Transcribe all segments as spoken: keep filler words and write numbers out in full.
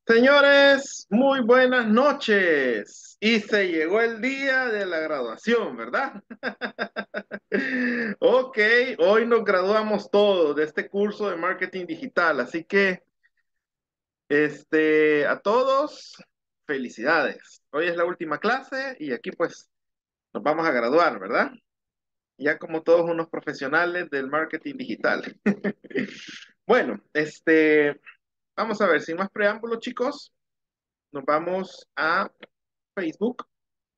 Señores, muy buenas noches. Y se llegó el día de la graduación, ¿verdad? Ok, hoy nos graduamos todos de este curso de marketing digital, así que este, a todos, felicidades. Hoy es la última clase y aquí pues nos vamos a graduar, ¿verdad? Ya como todos unos profesionales del marketing digital. Bueno, este, vamos a ver, sin más preámbulos, chicos, nos vamos a Facebook.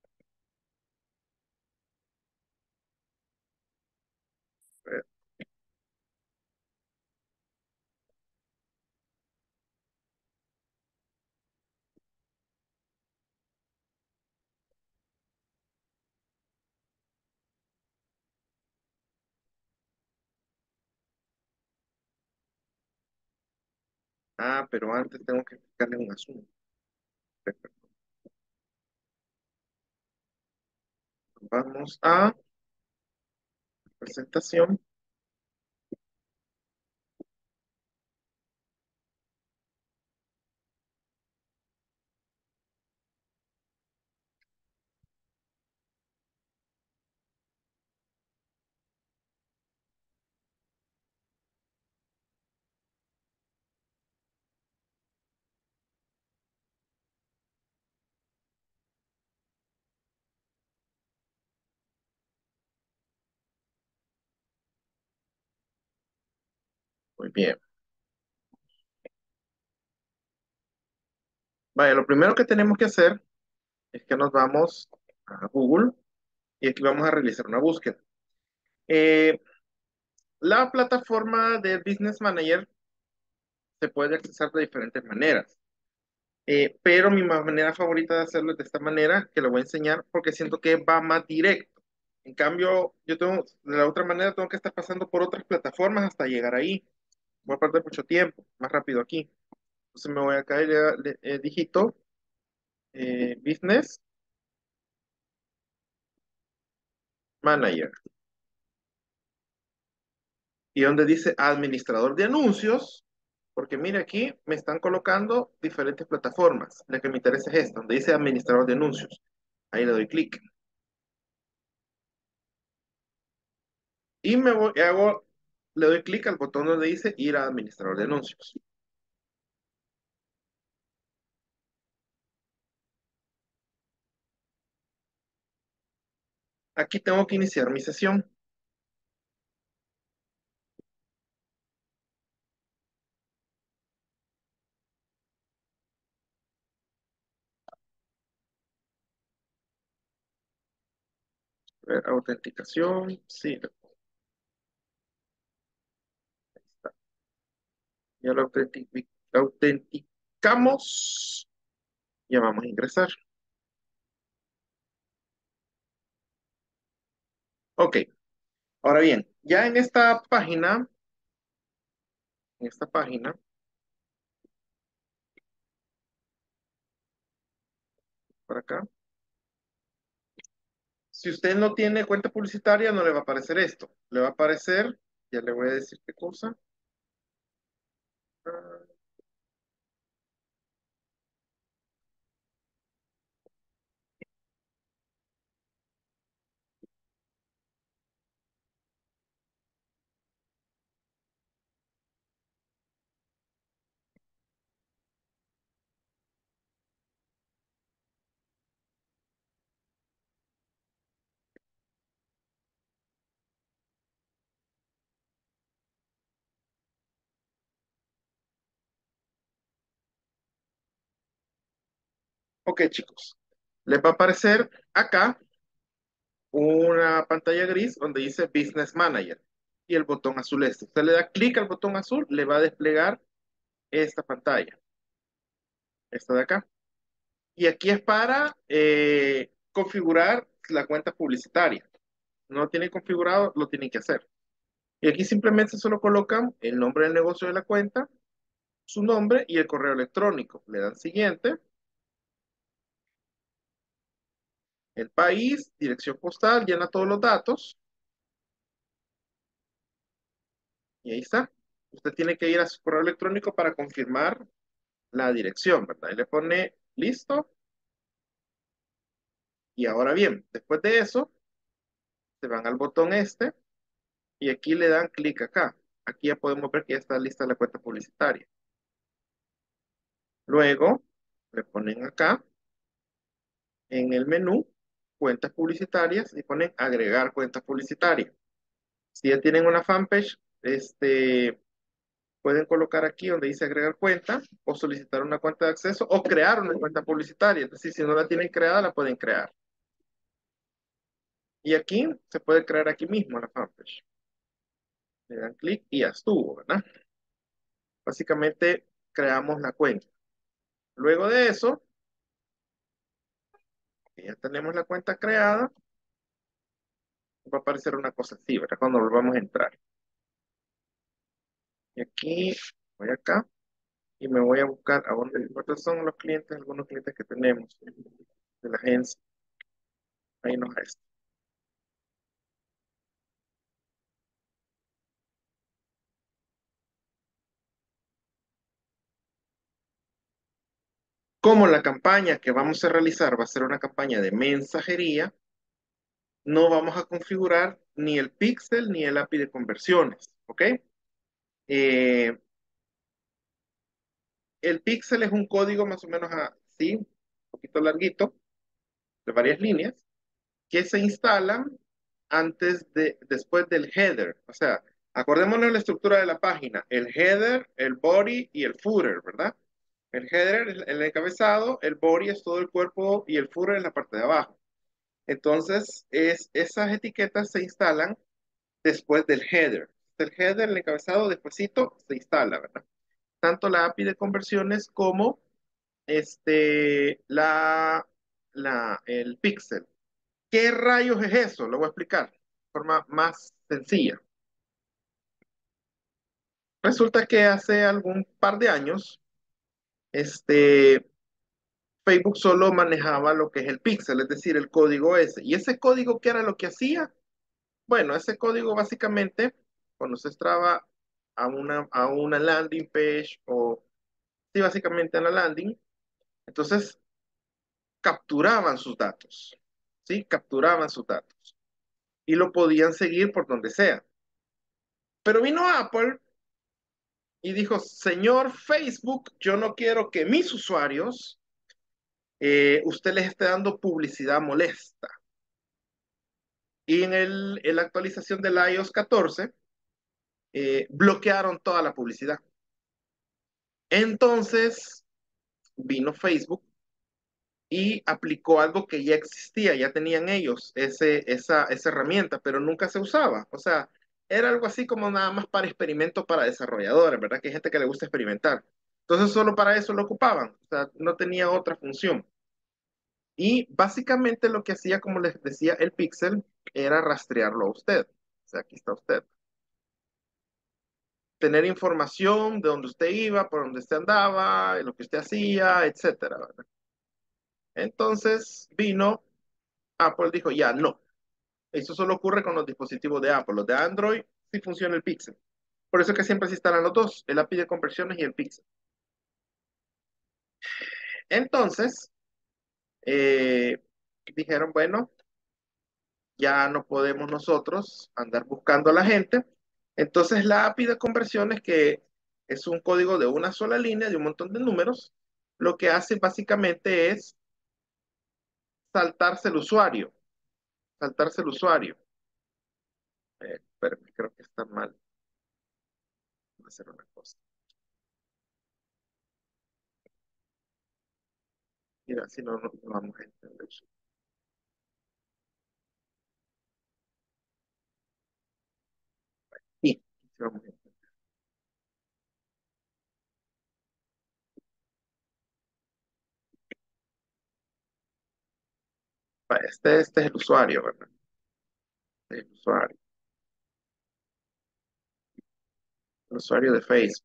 Ah, pero antes tengo que explicarle un asunto. Vamos a presentación. Muy bien. Vaya, lo primero que tenemos que hacer es que nos vamos a Google y aquí vamos a realizar una búsqueda. Eh, la plataforma de Business Manager se puede accesar de diferentes maneras, eh, pero mi ma- manera favorita de hacerlo es de esta manera, que lo voy a enseñar porque siento que va más directo. En cambio, yo tengo, de la otra manera tengo que estar pasando por otras plataformas hasta llegar ahí. Voy a perder mucho tiempo, más rápido aquí. Entonces me voy a caer, ya le- eh, digito eh, Business Manager. Y donde dice administrador de anuncios, porque mire aquí me están colocando diferentes plataformas. La que me interesa es esta, donde dice administrador de anuncios. Ahí le doy clic. Y me voy, hago, le doy clic al botón donde dice ir a administrador de anuncios. Aquí tengo que iniciar mi sesión. A ver, autenticación, sí, está. Ya lo autenti- autenticamos. Ya vamos a ingresar. Ok, ahora bien, ya en esta página, en esta página, por acá, si usted no tiene cuenta publicitaria, no le va a aparecer esto. Le va a aparecer, ya le voy a decir qué cosa. Ah, ok, chicos. Les va a aparecer acá una pantalla gris donde dice Business Manager y el botón azul este. Usted le da clic al botón azul, le va a desplegar esta pantalla, esta de acá. Y aquí es para eh, configurar la cuenta publicitaria. No lo tiene configurado, lo tiene que hacer. Y aquí simplemente solo colocan el nombre del negocio de la cuenta, su nombre y el correo electrónico. Le dan siguiente, el país, dirección postal, llena todos los datos y ahí está. Usted tiene que ir a su correo electrónico para confirmar la dirección, ¿verdad? Y le pone listo. Y ahora bien, después de eso, se van al botón este y aquí le dan clic acá. Aquí ya podemos ver que ya está lista la cuenta publicitaria. Luego, le ponen acá en el menú cuentas publicitarias y ponen agregar cuentas publicitarias. Si ya tienen una fanpage, este, pueden colocar aquí donde dice agregar cuenta o solicitar una cuenta de acceso o crear una cuenta publicitaria. Es decir, si no la tienen creada, la pueden crear. Y aquí se puede crear aquí mismo la fanpage. Le dan clic y ya estuvo, ¿verdad? Básicamente creamos la cuenta. Luego de eso, que ya tenemos la cuenta creada, va a aparecer una cosa así, ¿verdad? Cuando volvamos a entrar. Y aquí, voy acá y me voy a buscar a dónde cuántos son los clientes, algunos clientes que tenemos de la agencia. Ahí nos está. Como la campaña que vamos a realizar va a ser una campaña de mensajería, no vamos a configurar ni el pixel ni el A P I de conversiones, ¿ok? Eh, el pixel es un código más o menos así, un poquito larguito, de varias líneas, que se instalan antes de, después del header. O sea, acordémonos de la estructura de la página, el header, el body y el footer, ¿verdad? El header es el encabezado, el body es todo el cuerpo y el footer es la parte de abajo. Entonces, es, esas etiquetas se instalan después del header. El header, el encabezado, despuesito se instala, ¿verdad? Tanto la A P I de conversiones como este, la, la, el pixel. ¿Qué rayos es eso? Lo voy a explicar de forma más sencilla. Resulta que hace algún par de años, este, Facebook solo manejaba lo que es el pixel, es decir, el código ese. ¿Y ese código qué era lo que hacía? Bueno, ese código básicamente, cuando se entraba a una, a una landing page o, sí, básicamente a la landing, entonces capturaban sus datos, ¿sí? Capturaban sus datos y lo podían seguir por donde sea. Pero vino Apple y dijo, señor Facebook, yo no quiero que mis usuarios, eh, usted les esté dando publicidad molesta. Y en, el, en la actualización del iOS catorce, eh, bloquearon toda la publicidad. Entonces vino Facebook y aplicó algo que ya existía, ya tenían ellos ese, esa, esa herramienta, pero nunca se usaba. O sea, era algo así como nada más para experimentos para desarrolladores, ¿verdad? Que hay gente que le gusta experimentar. Entonces solo para eso lo ocupaban, o sea, no tenía otra función. Y básicamente lo que hacía, como les decía, el Pixel era rastrearlo a usted. O sea, aquí está usted. Tener información de dónde usted iba, por dónde usted andaba, lo que usted hacía, etcétera, ¿verdad? Entonces vino Apple, dijo, ya no. Eso solo ocurre con los dispositivos de Apple. Los de Android sí funciona el Pixel. Por eso es que siempre se instalan los dos, el A P I de conversiones y el Pixel. Entonces, eh, dijeron, bueno, ya no podemos nosotros andar buscando a la gente. Entonces la A P I de conversiones, que es un código de una sola línea, de un montón de números, lo que hace básicamente es saltarse el usuario, saltarse el usuario. Eh, pero creo que está mal. Voy a hacer una cosa. Mira, si no, no, no vamos a entender. Sí, sí vamos a entender. Este, este es el usuario, ¿verdad? Este es el usuario, el usuario de Facebook.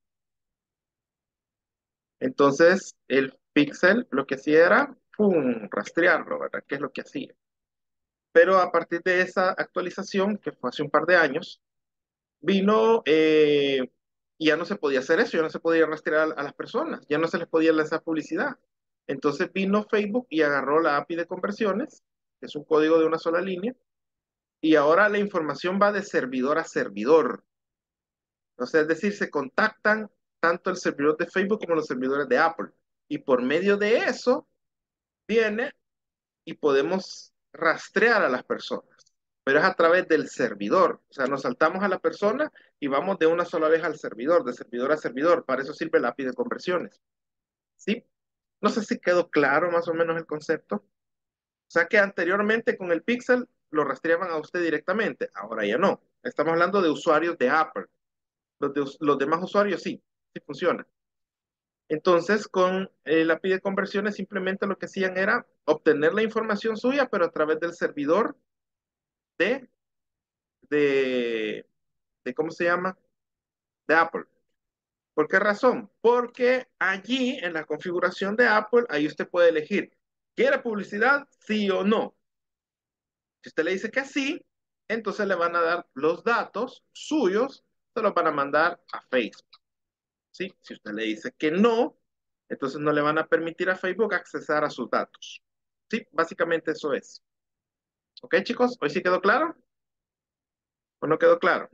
Entonces, el Pixel lo que hacía era, ¡pum!, rastrearlo, ¿verdad? ¿Qué es lo que hacía? Pero a partir de esa actualización, que fue hace un par de años, vino eh, Y ya no se podía hacer eso, ya no se podía rastrear a, a las personas, ya no se les podía lanzar publicidad. Entonces vino Facebook y agarró la A P I de conversiones, que es un código de una sola línea, y ahora la información va de servidor a servidor. O sea, es decir, se contactan tanto el servidor de Facebook como los servidores de Apple. Y por medio de eso viene y podemos rastrear a las personas. Pero es a través del servidor. O sea, nos saltamos a la persona y vamos de una sola vez al servidor, de servidor a servidor. Para eso sirve la A P I de conversiones. ¿Sí? No sé si quedó claro más o menos el concepto. O sea que anteriormente con el Pixel lo rastreaban a usted directamente. Ahora ya no. Estamos hablando de usuarios de Apple. Los, de, los demás usuarios sí, sí funciona. Entonces, con el A P I de conversiones simplemente lo que hacían era obtener la información suya, pero a través del servidor de, de, de ¿cómo se llama? De Apple. ¿Por qué razón? Porque allí en la configuración de Apple, ahí usted puede elegir, ¿quiere publicidad? Sí o no. Si usted le dice que sí, entonces le van a dar los datos suyos, se los van a mandar a Facebook. ¿Sí? Si usted le dice que no, entonces no le van a permitir a Facebook accesar a sus datos. Sí, básicamente eso es. ¿Ok, chicos? ¿Hoy sí quedó claro? ¿O no quedó claro?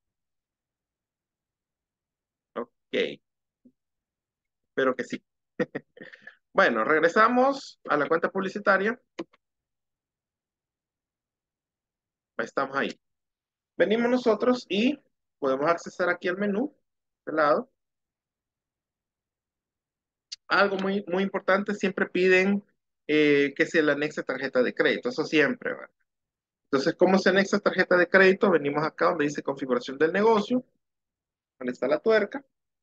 Ok, espero que sí. Bueno, regresamos a la cuenta publicitaria. Estamos ahí. Venimos nosotros y podemos accesar aquí al menú de lado. Algo muy, muy importante, siempre piden eh, que se le anexe tarjeta de crédito. Eso siempre, ¿verdad? Entonces, ¿cómo se anexa tarjeta de crédito? Venimos acá donde dice configuración del negocio. Donde está la tuerca.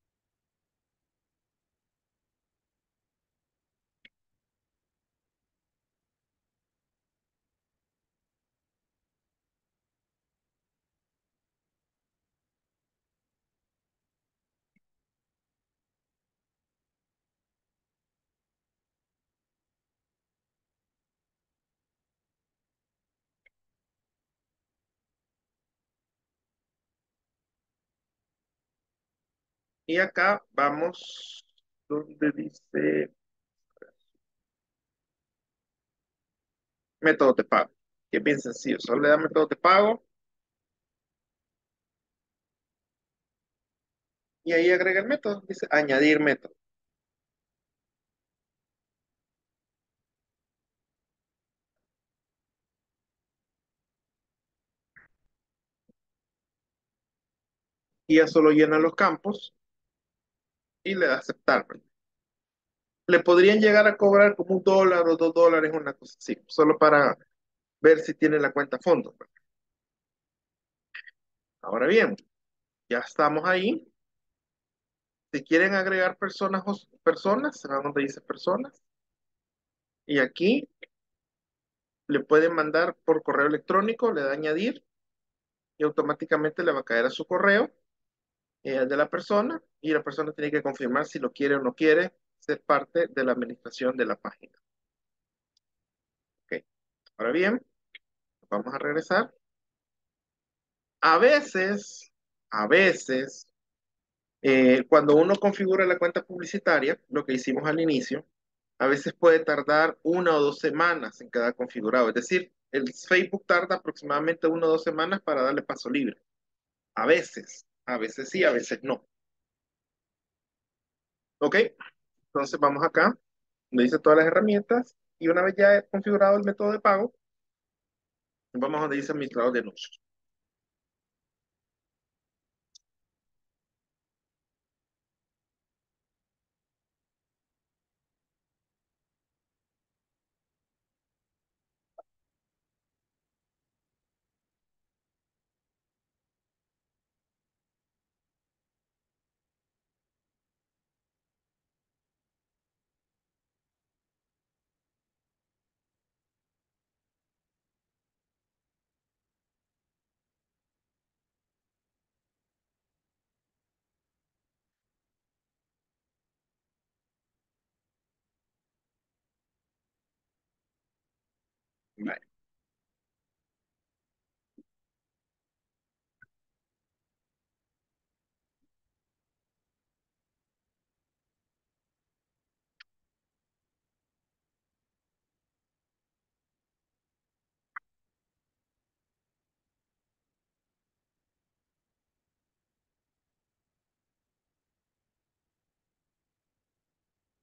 Y acá vamos donde dice método de pago. Que es bien sencillo. Solo le da método de pago y ahí agrega el método. Dice añadir método. Y ya solo llena los campos y le da aceptar. Le podrían llegar a cobrar como un dólar o dos dólares, una cosa así, solo para ver si tiene la cuenta a fondo. Ahora bien, ya estamos ahí. Si quieren agregar personas, personas, se van donde dice personas. Y aquí le pueden mandar por correo electrónico, le da añadir y automáticamente le va a caer a su correo eh, de la persona y la persona tiene que confirmar si lo quiere o no quiere ser parte de la administración de la página. Ok. Ahora bien, vamos a regresar. A veces, a veces, eh, cuando uno configura la cuenta publicitaria, lo que hicimos al inicio, a veces puede tardar una o dos semanas en quedar configurado. Es decir, el Facebook tarda aproximadamente una o dos semanas para darle paso libre. A veces, a veces sí, a veces no. Ok, entonces vamos acá, donde dice todas las herramientas, y una vez ya he configurado el método de pago, vamos a donde dice administrador de anuncios. Vale.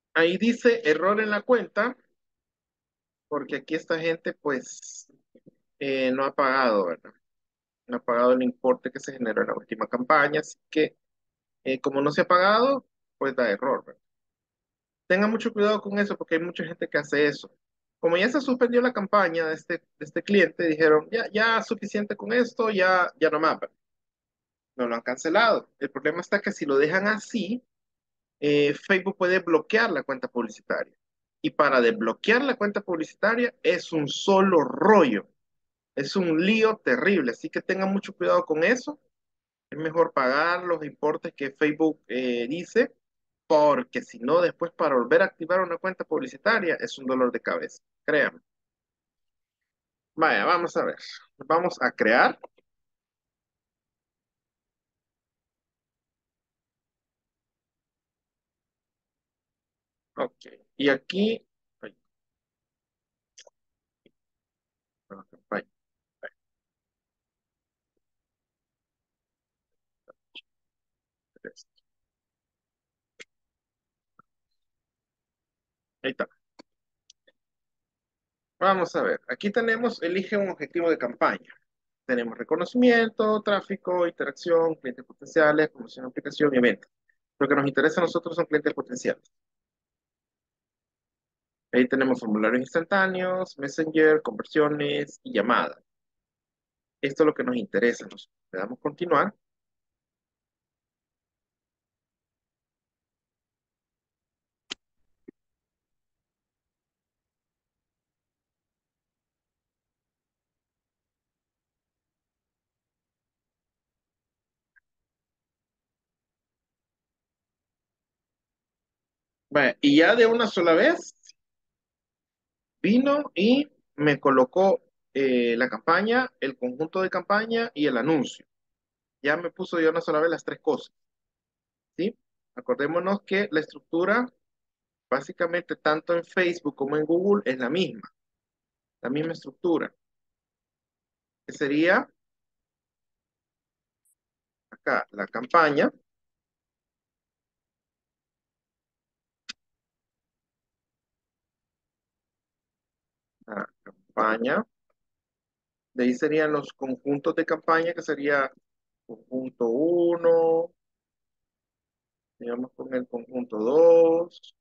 Ahí dice error en la cuenta, porque aquí esta gente pues eh, no ha pagado, ¿verdad? No ha pagado el importe que se generó en la última campaña, así que eh, como no se ha pagado, pues da error, ¿verdad? Tenga mucho cuidado con eso porque hay mucha gente que hace eso. Como ya se suspendió la campaña de este, de este cliente, dijeron, ya, ya suficiente con esto, ya, ya no más, ¿verdad? No lo han cancelado. El problema está que si lo dejan así, eh, Facebook puede bloquear la cuenta publicitaria. Y para desbloquear la cuenta publicitaria es un solo rollo, es un lío terrible. Así que tengan mucho cuidado con eso. Es mejor pagar los importes que Facebook eh, dice, porque si no, después para volver a activar una cuenta publicitaria es un dolor de cabeza. Créanme. Vaya, vamos a ver. Vamos a crear. Ok. Y aquí. Ay, vaya, ahí está. Vamos a ver. Aquí tenemos, elige un objetivo de campaña. Tenemos reconocimiento, tráfico, interacción, clientes potenciales, promoción, aplicación y venta. Lo que nos interesa a nosotros son clientes potenciales. Ahí tenemos formularios instantáneos, Messenger, conversiones y llamadas. Esto es lo que nos interesa. Nos le damos continuar. Vaya, y ya de una sola vez vino y me colocó eh, la campaña, el conjunto de campaña y el anuncio. Ya me puso de una sola vez las tres cosas, ¿sí? Acordémonos que la estructura, básicamente tanto en Facebook como en Google, es la misma, la misma estructura, que sería acá la campaña, la campaña, de ahí serían los conjuntos de campaña, que sería conjunto uno, digamos con el conjunto dos,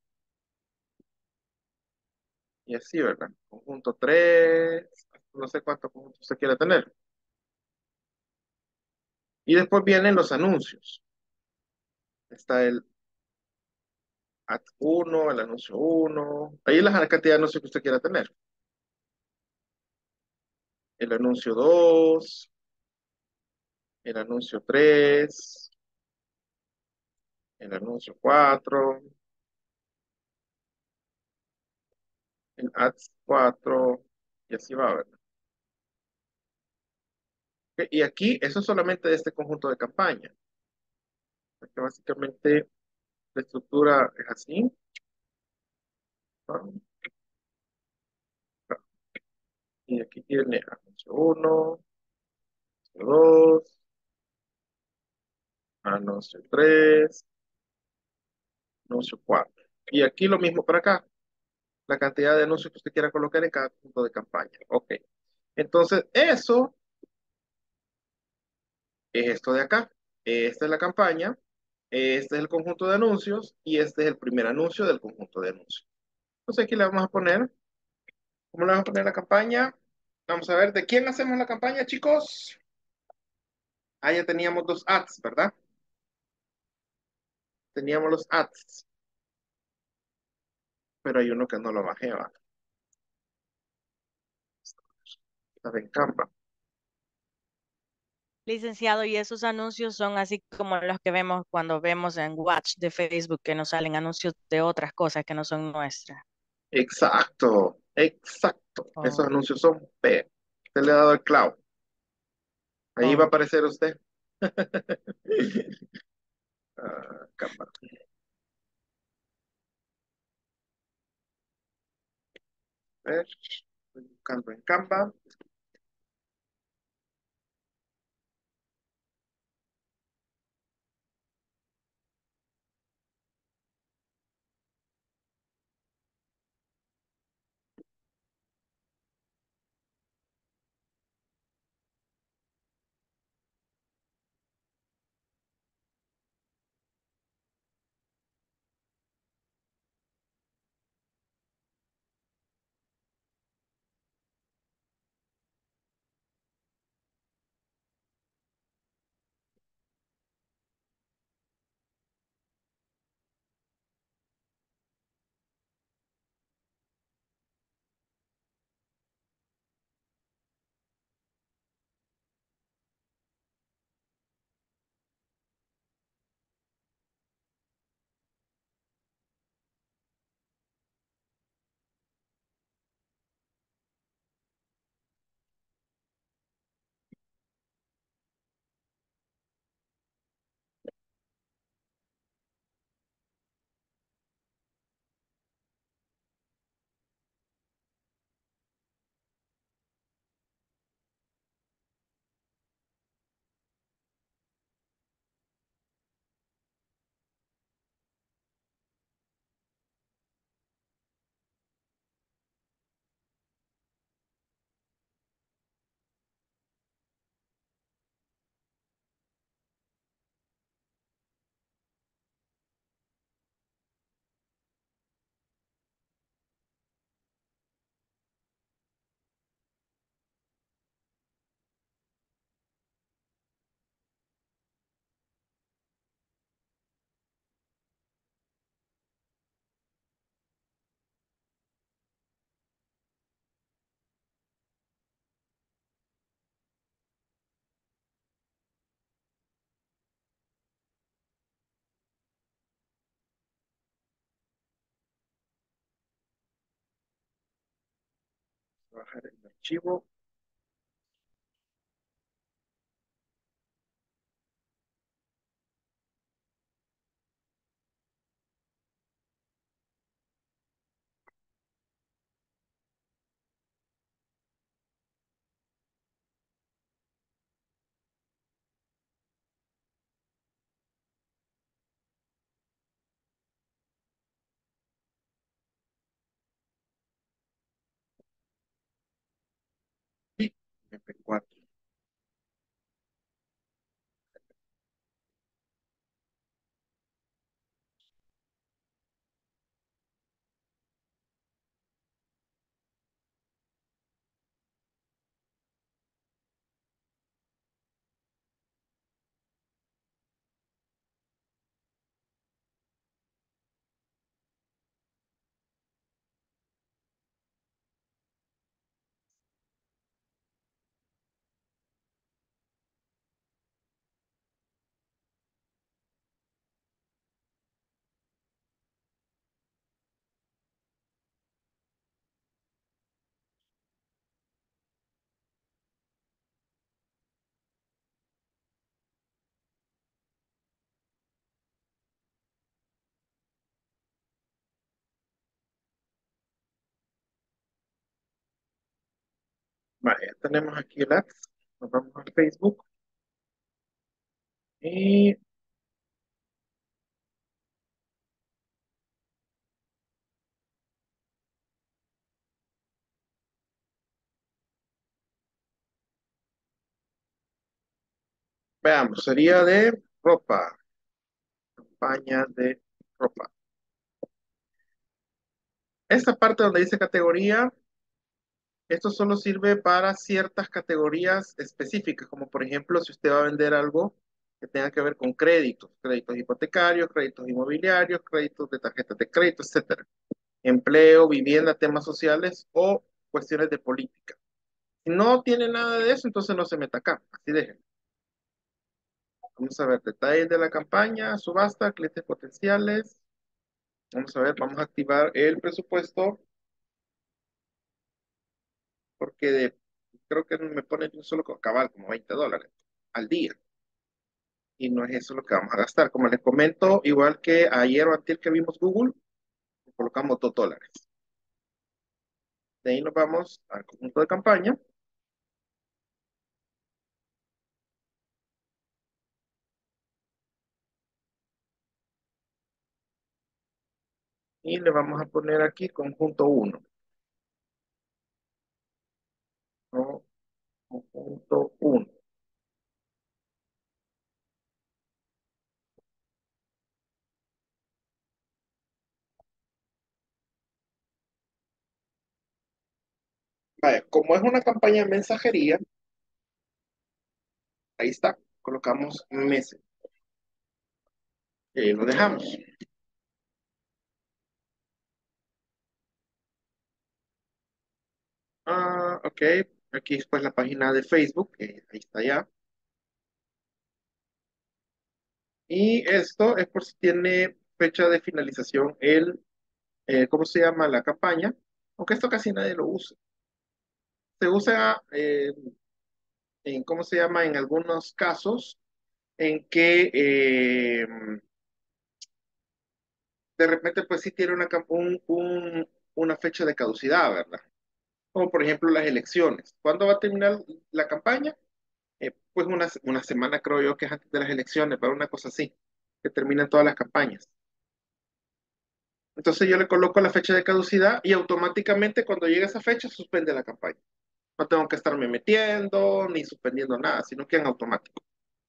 y así, ¿verdad? Conjunto tres, no sé cuántos conjuntos usted quiere tener. Y después vienen los anuncios. Está el ad uno, el anuncio uno, ahí es la cantidad de anuncios que usted quiera tener. El anuncio dos, el anuncio tres, el anuncio cuatro, el ads cuatro, y así va, ¿verdad? Ok, y aquí, eso es solamente de este conjunto de campaña. Que básicamente la estructura es así, ¿no? Y aquí tiene anuncio uno, anuncio dos, anuncio tres, anuncio cuatro. Y aquí lo mismo para acá, la cantidad de anuncios que usted quiera colocar en cada punto de campaña. Ok. Entonces, eso es esto de acá. Esta es la campaña, este es el conjunto de anuncios y este es el primer anuncio del conjunto de anuncios. Entonces aquí le vamos a poner, ¿cómo le vamos a poner la campaña? Vamos a ver, ¿de quién hacemos la campaña, chicos? Ah, ya teníamos dos ads, ¿verdad? Teníamos los ads, pero hay uno que no lo bajé, ¿va? Está en Canva. Licenciado, y esos anuncios son así como los que vemos cuando vemos en Watch de Facebook, que nos salen anuncios de otras cosas que no son nuestras. Exacto, exacto. Esos Oh. anuncios son P. Usted le ha dado el clavo. Ahí va a Ok. aparecer usted. Ah, Canva. A ver, estoy buscando en Canva. bajar el archivo. Y M P cuatro. Vale, ya tenemos aquí el ads. Nos vamos a Facebook y veamos, sería de ropa, campaña de ropa. Esta parte donde dice categoría, esto solo sirve para ciertas categorías específicas, como por ejemplo si usted va a vender algo que tenga que ver con créditos, créditos hipotecarios, créditos inmobiliarios, créditos de tarjetas de crédito, etcétera. Empleo, vivienda, temas sociales o cuestiones de política. Si no tiene nada de eso, entonces no se meta acá, así déjenlo. Vamos a ver detalles de la campaña, subasta, clientes potenciales. Vamos a ver, vamos a activar el presupuesto porque de- creo que me pone de un solo cabal, como veinte dólares al día. Y no es eso lo que vamos a gastar. Como les comento, igual que ayer o antes que vimos Google, colocamos dos dólares. De ahí nos vamos al conjunto de campaña y le vamos a poner aquí conjunto uno. ¿No? Conjunto uno. Vaya, como es una campaña de mensajería, ahí está, colocamos meses. Y ahí lo dejamos. Ah, ok. Aquí después la página de Facebook, que ahí está ya. Y esto es por si tiene fecha de finalización el, eh, ¿cómo se llama? La campaña. Aunque esto casi nadie lo usa. Se usa, eh, en, ¿cómo se llama? En algunos casos en que eh, de repente pues sí tiene una, cam- un- un- una fecha de caducidad, ¿verdad? Como por ejemplo las elecciones. ¿Cuándo va a terminar la campaña? Eh, pues una, una semana creo yo que es antes de las elecciones, para una cosa así, que terminan todas las campañas. Entonces yo le coloco la fecha de caducidad y automáticamente cuando llegue esa fecha suspende la campaña. No tengo que estarme metiendo ni suspendiendo nada, sino que en automático.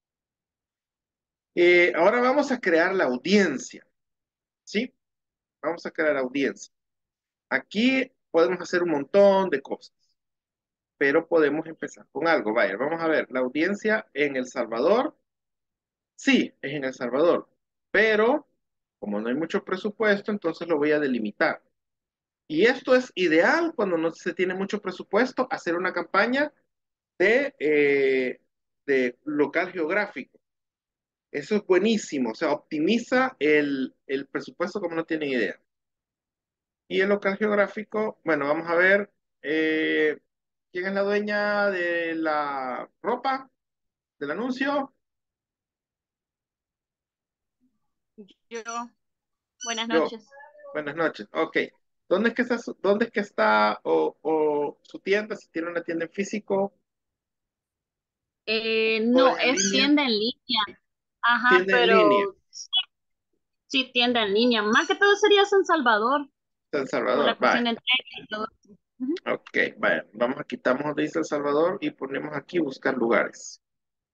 Eh, ahora vamos a crear la audiencia, ¿sí? Vamos a crear audiencia. Aquí podemos hacer un montón de cosas, pero podemos empezar con algo. Vaya, vamos a ver, la audiencia en El Salvador, sí, es en El Salvador, pero como no hay mucho presupuesto, entonces lo voy a delimitar. Y esto es ideal cuando no se tiene mucho presupuesto, hacer una campaña de, eh, de local geográfico. Eso es buenísimo, o sea, optimiza el, el presupuesto como no tienen idea. Y el local geográfico, bueno, vamos a ver. Eh, ¿quién es la dueña de la ropa, del anuncio? Yo, buenas Yo. noches. Buenas noches. Ok. ¿Dónde es que está, su- dónde es que está o, o su tienda? Si tiene una tienda en físico, Eh, o es no, en es línea. tienda en línea. Ajá, Tienda en línea. pero sí, tienda en línea. Más que todo sería San Salvador, San por Salvador. la Vale. cuestión de entrega y todo. Ujú. Ok. Vale. Vamos a quitamos de San Salvador y ponemos aquí buscar lugares.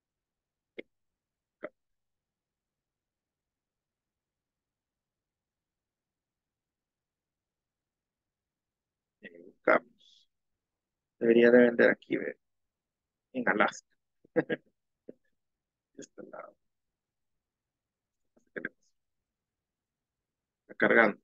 Eh, buscamos. Debería de vender aquí, ve, en Alaska. Este lado. Está cargando.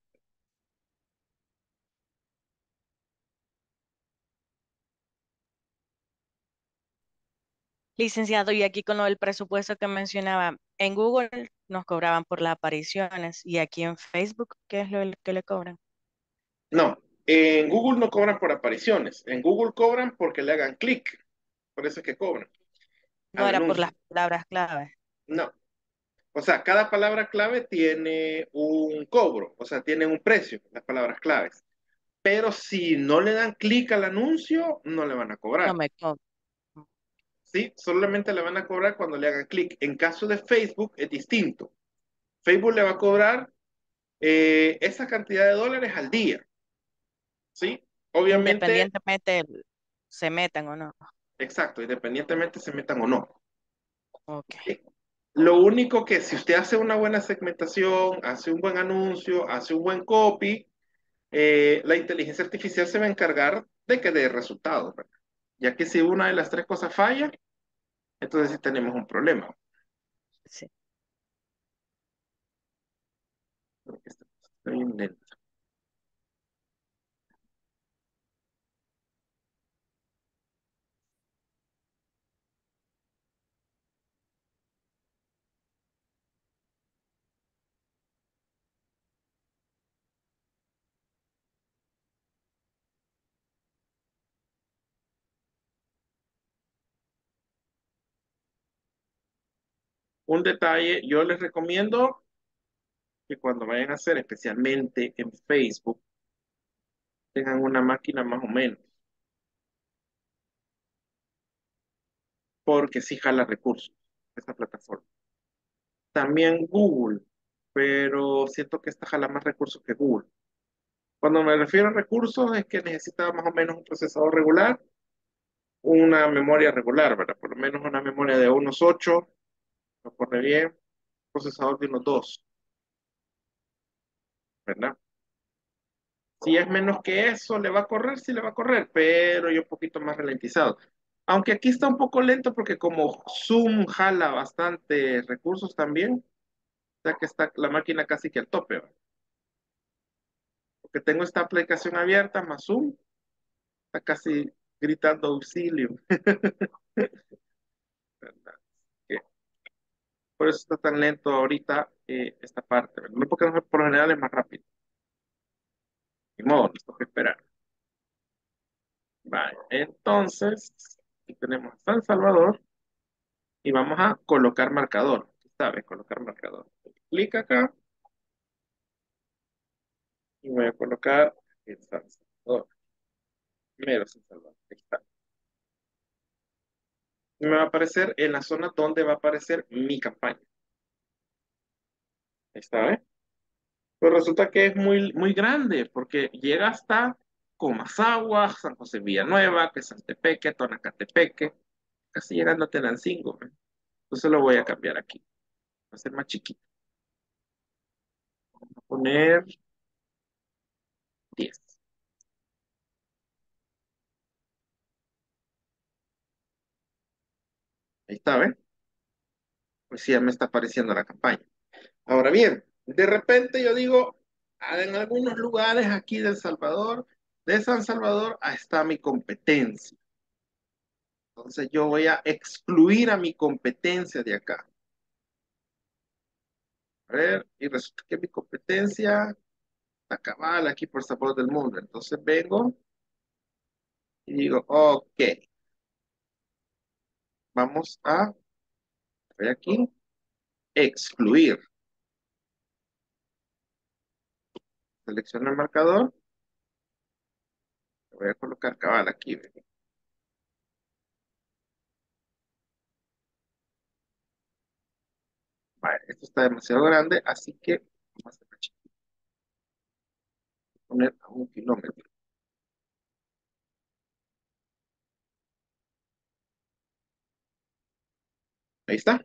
Licenciado, y aquí con lo del presupuesto que mencionaba, en Google nos cobraban por las apariciones y aquí en Facebook, ¿qué es lo que le cobran? No. En Google no cobran por apariciones. En Google cobran porque le hagan clic. Por eso es que cobran No al era por las anuncio. palabras clave. No. O sea, cada palabra clave tiene un cobro, o sea, tiene un precio, las palabras claves. Pero si no le dan clic al anuncio, no le van a No cobrar. me cobran. ¿Sí? Solamente le van a cobrar cuando le hagan clic. En caso de Facebook es distinto. Facebook le va a cobrar eh, esa cantidad de dólares al día. ¿Sí? Obviamente, Independientemente se metan o no. exacto, independientemente se metan o no. Ok. ¿Sí? Lo único que si usted hace una buena segmentación, hace un buen anuncio, hace un buen copy, eh, la inteligencia artificial se va a encargar de que dé resultados, ¿verdad? Ya que si una de las tres cosas falla, entonces sí tenemos un problema. Sí. Porque está, está bien lento. Un detalle, yo les recomiendo que cuando vayan a hacer, especialmente en Facebook, tengan una máquina más o menos, porque sí jala recursos esa plataforma. También Google, pero siento que esta jala más recursos que Google. Cuando me refiero a recursos, es que necesita más o menos un procesador regular, una memoria regular, ¿verdad? Por lo menos una memoria de unos ocho, lo corre bien, procesador de unos dos, ¿verdad? Si es menos que eso, le va a correr, sí le va a correr, pero yo un poquito más ralentizado. Aunque aquí está un poco lento porque como Zoom jala bastante recursos también, o sea que está la máquina casi que al tope, ¿verdad? Porque tengo esta aplicación abierta, más Zoom, está casi gritando auxilio, ¿verdad? Que por eso está tan lento ahorita eh, esta parte, ¿verdad? No porque no- por lo general es más rápido. Ni modo, nos toca esperar. Vale, entonces, aquí tenemos a San Salvador y vamos a colocar marcador. ¿Sabes? Colocar marcador. Clic acá y voy a colocar en San Salvador. Primero San Salvador. Ahí está. Y me va a aparecer en la zona donde va a aparecer mi campaña. Ahí está, ¿eh? Pero resulta que es muy, muy grande porque llega hasta Comasagua, San José Villanueva, que Saltepeque, Tonacatepeque, casi llegando a Tenancingo, ¿eh? Entonces lo voy a cambiar aquí. Va a ser más chiquito. Voy a poner diez. Ahí está, ¿ven? Pues sí, ya me está apareciendo la campaña. Ahora bien, de repente yo digo, ah, en algunos lugares aquí de El Salvador, de San Salvador, ah, está mi competencia. Entonces yo voy a excluir a mi competencia de acá. A ver, y resulta que mi competencia está cabal aquí por Sabor del Mundo. Entonces vengo Y digo, ok, vamos a ver aquí, excluir. Selecciono el marcador. Voy a colocar cabal aquí. Vale, esto está demasiado grande, así que vamos a poner a un kilómetro. Ahí está.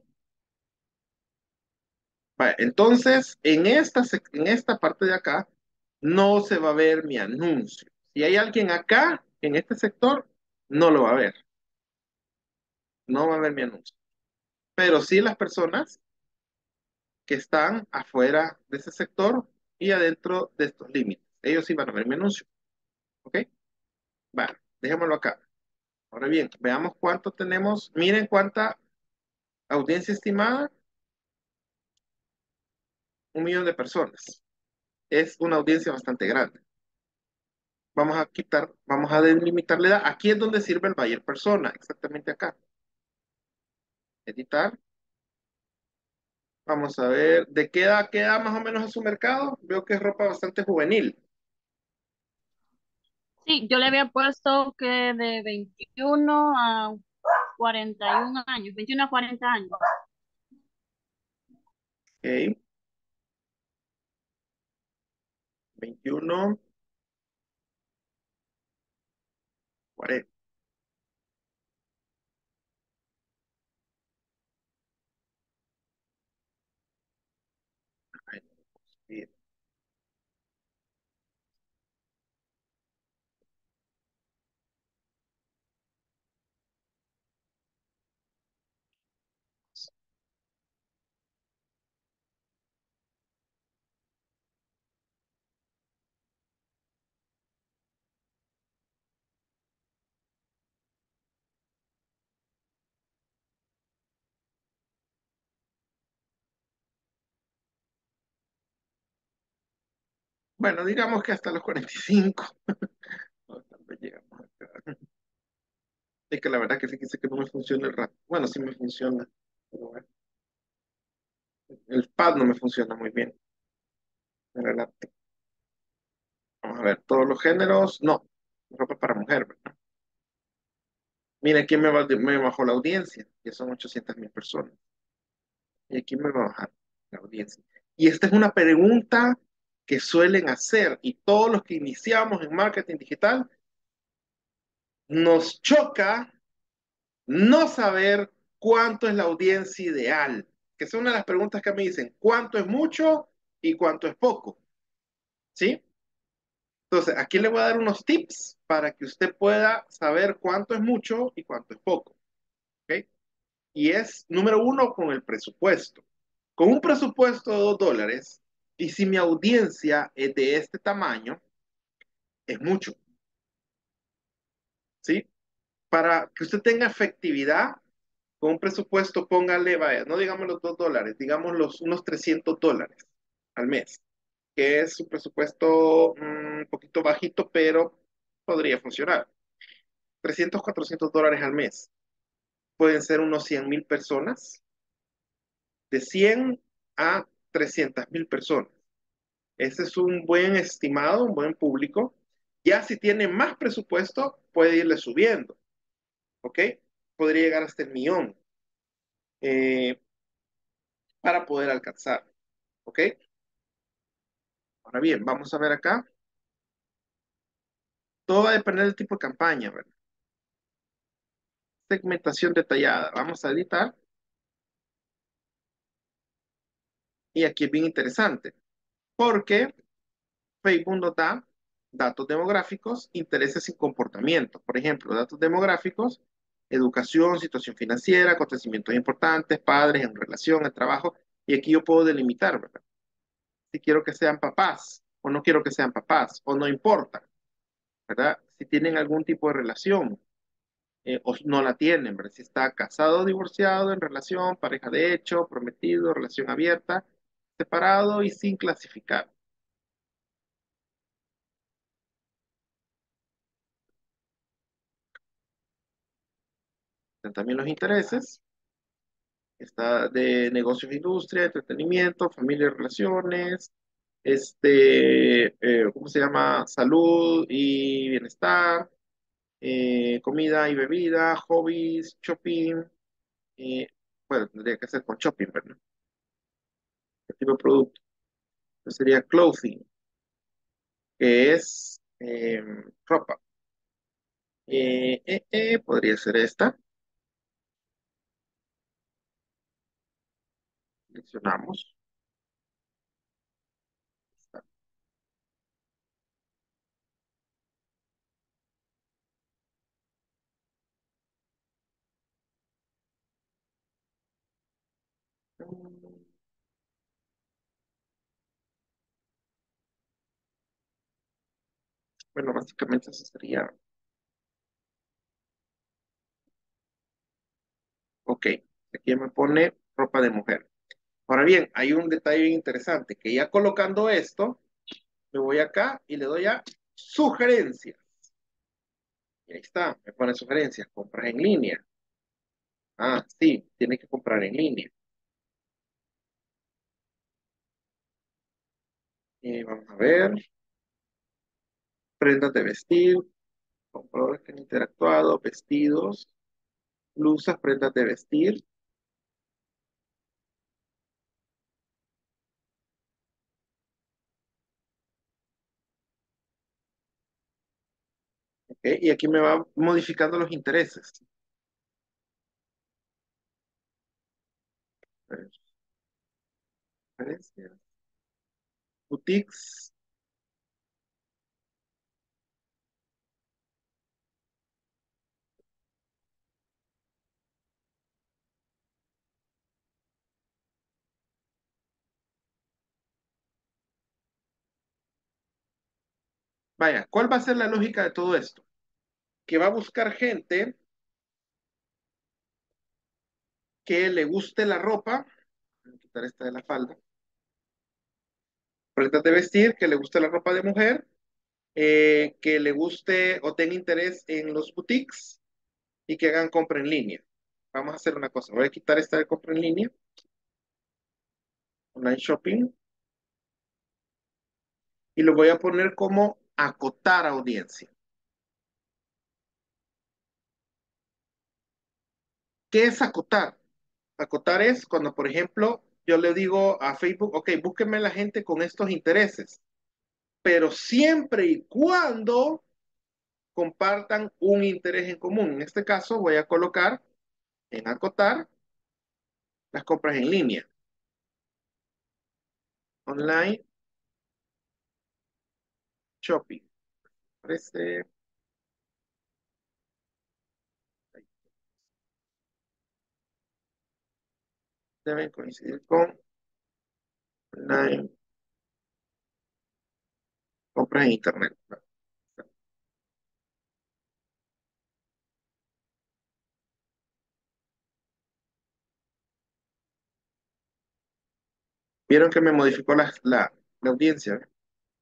Vale, entonces, en esta, sec- en esta parte de acá, no se va a ver mi anuncio. Si hay alguien acá, en este sector, no lo va a ver. No va a ver mi anuncio. Pero sí las personas que están afuera de ese sector y adentro de estos límites. Ellos sí van a ver mi anuncio. ¿Ok? Vale, dejémoslo acá. Ahora bien, veamos cuánto tenemos. Miren cuánta audiencia estimada. Un millón de personas. Es una audiencia bastante grande. Vamos a quitar, vamos a delimitar la edad. Aquí es donde sirve el buyer persona, exactamente acá. Editar. Vamos a ver, ¿de qué edad queda más o menos en su mercado? Veo que es ropa bastante juvenil. Sí, yo le había puesto que de veintiuno a cuarenta y un años, veintiuno a cuarenta años. Ok, veintiuno, cuarenta. Ay, bien. Bueno, digamos que hasta los cuarenta y cinco. No, tal vez llegamos acá. Es que la verdad que sí quise que no me funcione el rato. Bueno, sí me funciona. Pero bueno, el pad no me funciona muy bien. En el laptop. Vamos a ver, todos los géneros. No, ropa para mujer, ¿verdad? Mira, aquí me, va- me bajó la audiencia, que son ochocientas mil personas. Y aquí me va a bajar la audiencia. Y esta es una pregunta que suelen hacer y todos los que iniciamos en marketing digital nos choca no saber cuánto es la audiencia ideal, que es una de las preguntas que me dicen, ¿cuánto es mucho y cuánto es poco? ¿Sí? Entonces, aquí le voy a dar unos tips para que usted pueda saber cuánto es mucho y cuánto es poco. ¿Ok? Y es, número uno, con el presupuesto. Con un presupuesto de dos dólares, y si mi audiencia es de este tamaño, es mucho, ¿sí? Para que usted tenga efectividad, con un presupuesto, póngale, vaya, no digamos los dos dólares, digamos los unos trescientos dólares al mes, que es un presupuesto mm, un poquito bajito, pero podría funcionar. Trescientos cuatrocientos dólares al mes. Pueden ser unos cien mil personas, de cien a trescientas mil personas. Ese es un buen estimado, un buen público. Ya si tiene más presupuesto, puede irle subiendo, ¿ok? Podría llegar hasta el millón eh, para poder alcanzar, ¿ok? Ahora bien, vamos a ver acá. Todo va a depender del tipo de campaña, ¿verdad? Segmentación detallada. Vamos a editar. Y aquí es bien interesante, porque Facebook nos da datos demográficos, intereses y comportamientos. Por ejemplo, datos demográficos, educación, situación financiera, acontecimientos importantes, padres en relación, el trabajo. Y aquí yo puedo delimitar, ¿verdad? Si quiero que sean papás o no quiero que sean papás o no importa, ¿verdad? Si tienen algún tipo de relación eh, o no la tienen, ¿verdad? Si está casado, divorciado, en relación, pareja de hecho, prometido, relación abierta, separado y sin clasificar. Están también los intereses. Está de negocios, industria, entretenimiento, familia y relaciones. Este, eh, ¿cómo se llama? Salud y bienestar. Eh, comida y bebida, hobbies, shopping. eh, bueno, tendría que ser con shopping, ¿verdad? ¿Qué tipo de producto? Entonces sería clothing, que es eh, ropa. Eh, eh, eh, podría ser esta. Seleccionamos. Bueno, básicamente eso sería. Ok, aquí me pone ropa de mujer. Ahora bien, hay un detalle bien interesante, que ya colocando esto, me voy acá y le doy a sugerencias. Y ahí está, me pone sugerencias, compras en línea. Ah, sí, tiene que comprar en línea. Eh, vamos a ver, prendas de vestir, compradores que han interactuado, vestidos, blusas, prendas de vestir. Ok, y aquí me va modificando los intereses. A ver, sugerencias, boutiques. Vaya, ¿cuál va a ser la lógica de todo esto? Que va a buscar gente que le guste la ropa, voy a quitar esta de la falda, prendas de vestir, que le guste la ropa de mujer, eh, que le guste o tenga interés en los boutiques y que hagan compra en línea. Vamos a hacer una cosa, voy a quitar esta de compra en línea, online shopping, y lo voy a poner como acotar audiencia. ¿Qué es acotar? Acotar es cuando, por ejemplo, yo le digo a Facebook, ok, búsquenme la gente con estos intereses, pero siempre y cuando compartan un interés en común. En este caso voy a colocar en acotar las compras en línea. Online shopping. Parece, deben coincidir con online compras en internet. Vieron que me modificó la, la, la audiencia. ¿Eh?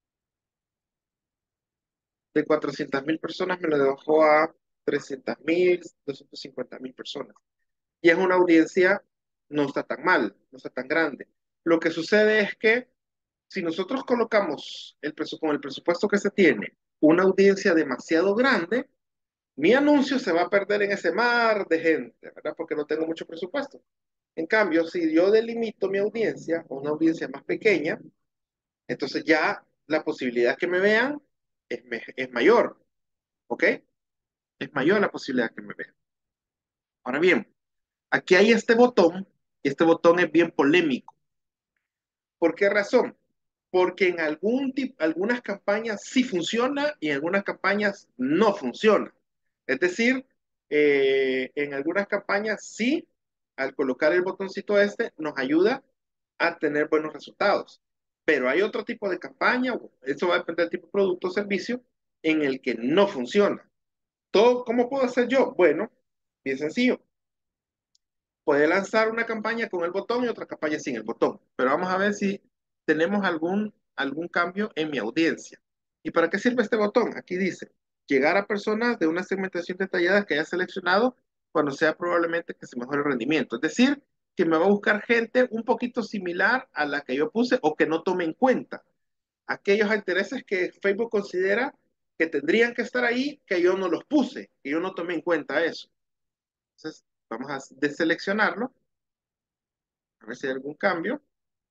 De cuatrocientas mil personas me lo dejó a trescientas mil, doscientas cincuenta mil personas. Y es una audiencia, no está tan mal, no está tan grande. Lo que sucede es que si nosotros colocamos el presu con el presupuesto que se tiene una audiencia demasiado grande, mi anuncio se va a perder en ese mar de gente, ¿verdad? Porque no tengo mucho presupuesto. En cambio, si yo delimito mi audiencia a una audiencia más pequeña, entonces ya la posibilidad que me vean es, me- es mayor, ¿ok? Es mayor la posibilidad que me vean. Ahora bien, aquí hay este botón y este botón es bien polémico. ¿Por qué razón? Porque en algún tip- algunas campañas sí funciona y en algunas campañas no funciona. Es decir, eh, en algunas campañas sí, al colocar el botoncito este, nos ayuda a tener buenos resultados. Pero hay otro tipo de campaña, eso va a depender del tipo de producto o servicio, en el que no funciona. Todo, ¿cómo puedo hacer yo? Bueno, bien sencillo. Puede lanzar una campaña con el botón y otra campaña sin el botón, pero vamos a ver si tenemos algún, algún cambio en mi audiencia. ¿Y para qué sirve este botón? Aquí dice, llegar a personas de una segmentación detallada que haya seleccionado cuando sea probablemente que se mejore el rendimiento. Es decir, que me va a buscar gente un poquito similar a la que yo puse o que no tome en cuenta aquellos intereses que Facebook considera que tendrían que estar ahí, que yo no los puse, que yo no tomé en cuenta eso. Entonces, vamos a deseleccionarlo, a ver si hay algún cambio.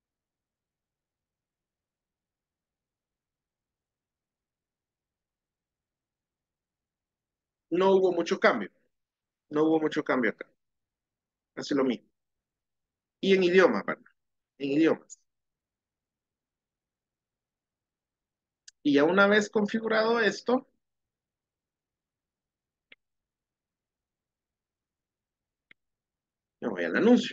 No hubo mucho cambio, no hubo mucho cambio acá, casi lo mismo. Y en idiomas, ¿verdad? En idiomas. Y ya una vez configurado esto, me voy al anuncio.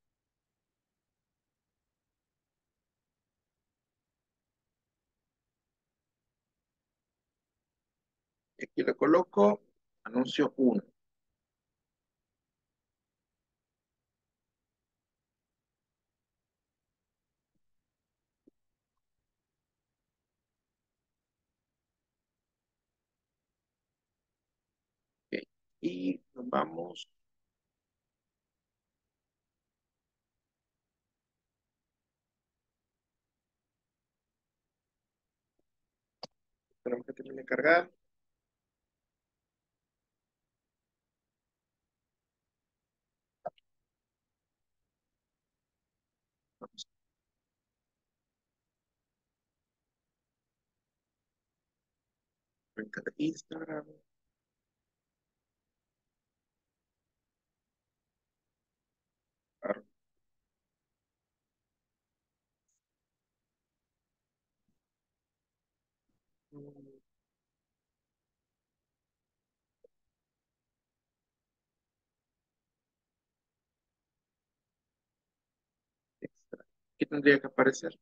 Y aquí le coloco anuncio uno. Ok. Y nos vamos. Esperamos que termine de cargar. Vamos a cuenta de Instagram. Claro. Mm, extra. ¿Qué tendría que aparecer?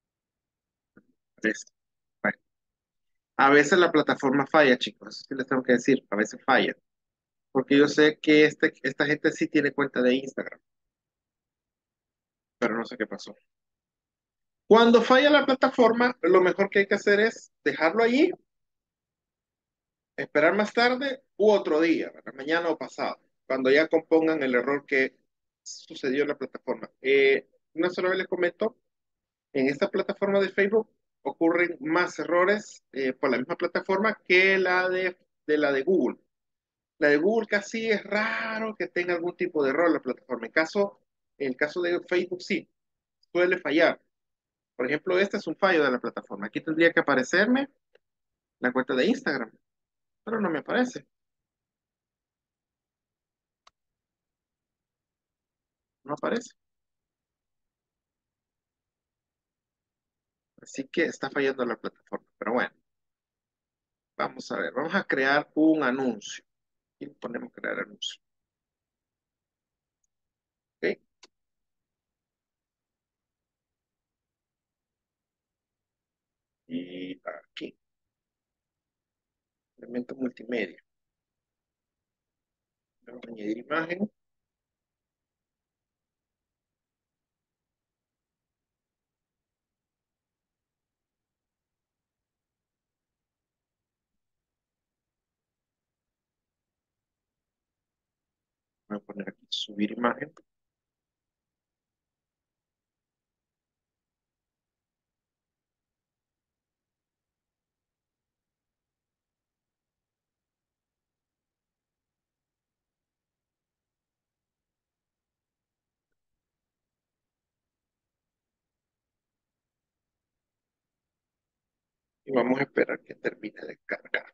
Esto. Bueno, a veces la plataforma falla, chicos. Eso sí les tengo que decir. A veces falla. Porque yo sé que este, esta gente sí tiene cuenta de Instagram, pero no sé qué pasó. Cuando falla la plataforma, lo mejor que hay que hacer es dejarlo allí, esperar más tarde u otro día, ¿verdad? Mañana o pasado, cuando ya compongan el error que sucedió en la plataforma. Eh, una sola vez les comento, en esta plataforma de Facebook ocurren más errores eh, por la misma plataforma que la de, de la de Google. La de Google casi es raro que tenga algún tipo de error en la plataforma. En caso, en el caso de Facebook sí, suele fallar. Por ejemplo, este es un fallo de la plataforma. Aquí tendría que aparecerme la cuenta de Instagram, pero no me aparece, no aparece. Así que está fallando la plataforma. Pero bueno, vamos a ver, vamos a crear un anuncio. Y ponemos crear anuncio. ¿Ok? Y aquí, elemento multimedia. Vamos a añadir imagen. Voy a poner aquí subir imagen. Y vamos a esperar que termine de cargar.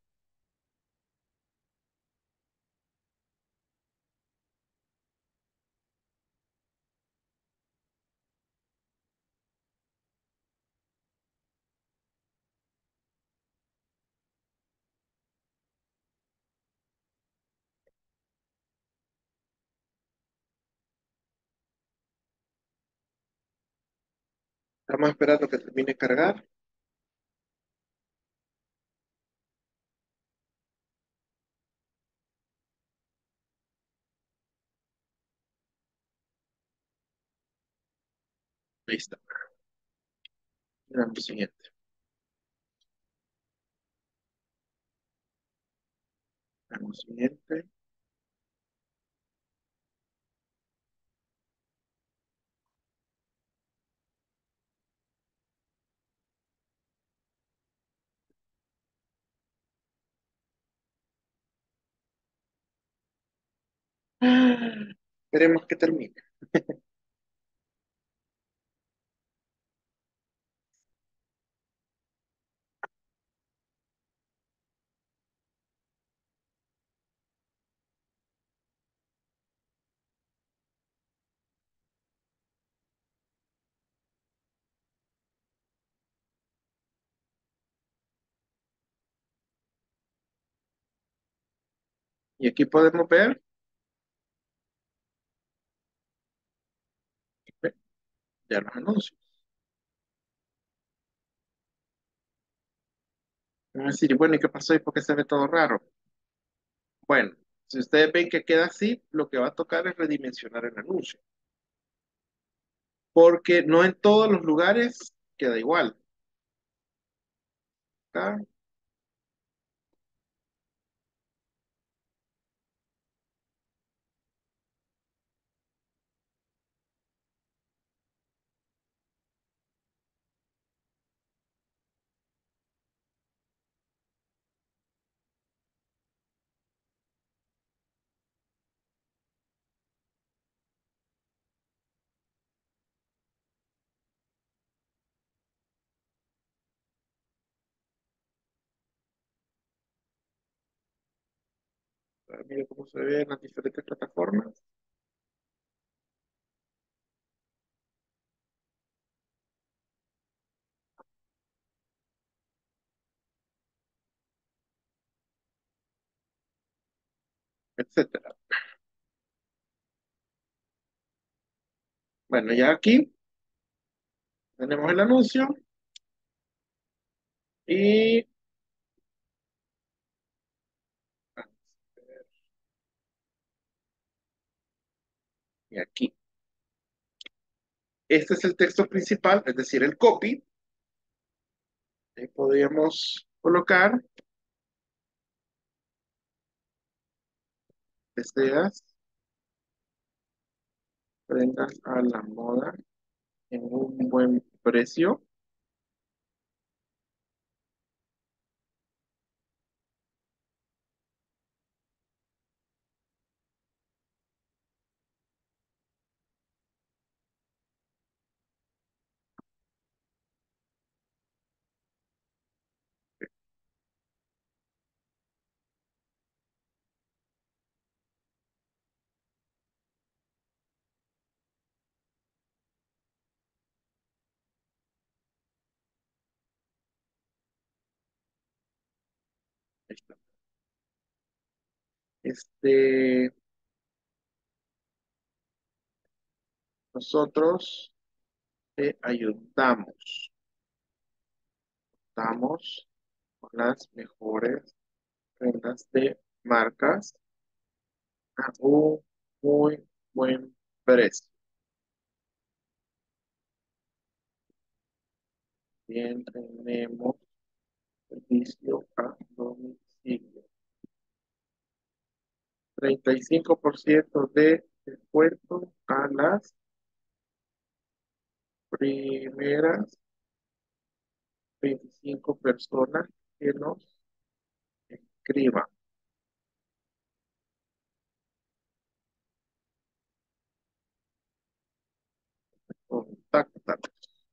Estamos esperando que termine de cargar. Ahí está. Veamos lo siguiente. Veamos lo siguiente. Esperemos que termine. Y aquí podemos ver ve, ya los anuncios. Vamos a decir, bueno, ¿y qué pasó? ¿Y por qué se ve todo raro? Bueno, si ustedes ven que queda así, lo que va a tocar es redimensionar el anuncio. Porque no en todos los lugares queda igual. Acá, mira cómo se ve en las diferentes plataformas, etcétera. Bueno, ya aquí tenemos el anuncio y, y aquí. Este es el texto principal, es decir, el copy. Ahí podríamos colocar, deseas prendas a la moda en un buen precio. Ahí está. Este, nosotros te ayudamos, damos con las mejores prendas de marcas a un muy buen precio. Bien, tenemos servicio a domicilio. treinta y cinco por ciento de descuento a las primeras veinticinco personas que nos escriban. Contáctanos.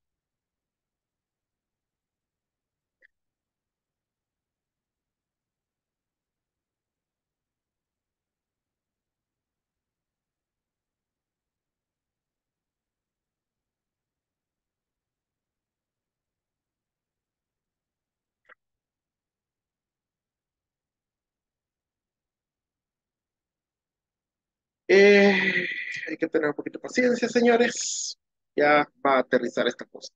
Eh, hay que tener un poquito de paciencia, señores. Ya va a aterrizar esta cosa.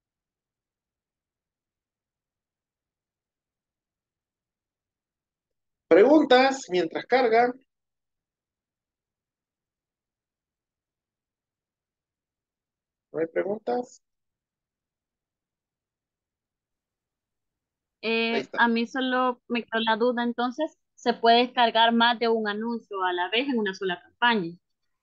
Preguntas mientras carga. ¿No hay preguntas? Ahí Eh, está. a mí solo me quedó la duda, entonces, ¿se puede descargar más de un anuncio a la vez en una sola campaña?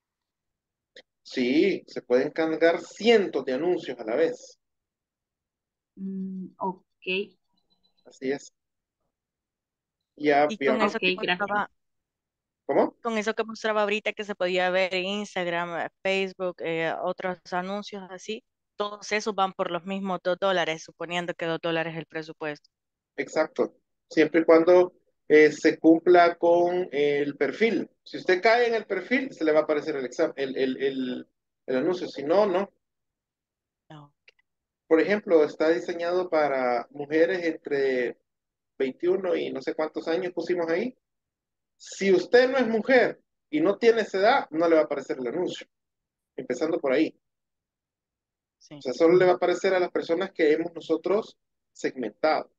Sí, se pueden cargar cientos de anuncios a la vez. Mm, ok, Así es. Ya Y con vio, eso ok, que gracias. contaba, ¿Cómo? Con eso que mostraba ahorita que se podía ver en Instagram, eh, Facebook, eh, otros anuncios así, todos esos van por los mismos dos dólares, suponiendo que dos dólares es el presupuesto. Exacto. Siempre y cuando eh, se cumpla con el perfil. Si usted cae en el perfil, se le va a aparecer el, exam- el, el, el, el anuncio. Si no, no. No. Por ejemplo, está diseñado para mujeres entre veintiuno y no sé cuántos años pusimos ahí. Si usted no es mujer y no tiene esa edad, no le va a aparecer el anuncio. Empezando por ahí. O Sí. sea, solo le va a aparecer a las personas que hemos nosotros segmentado.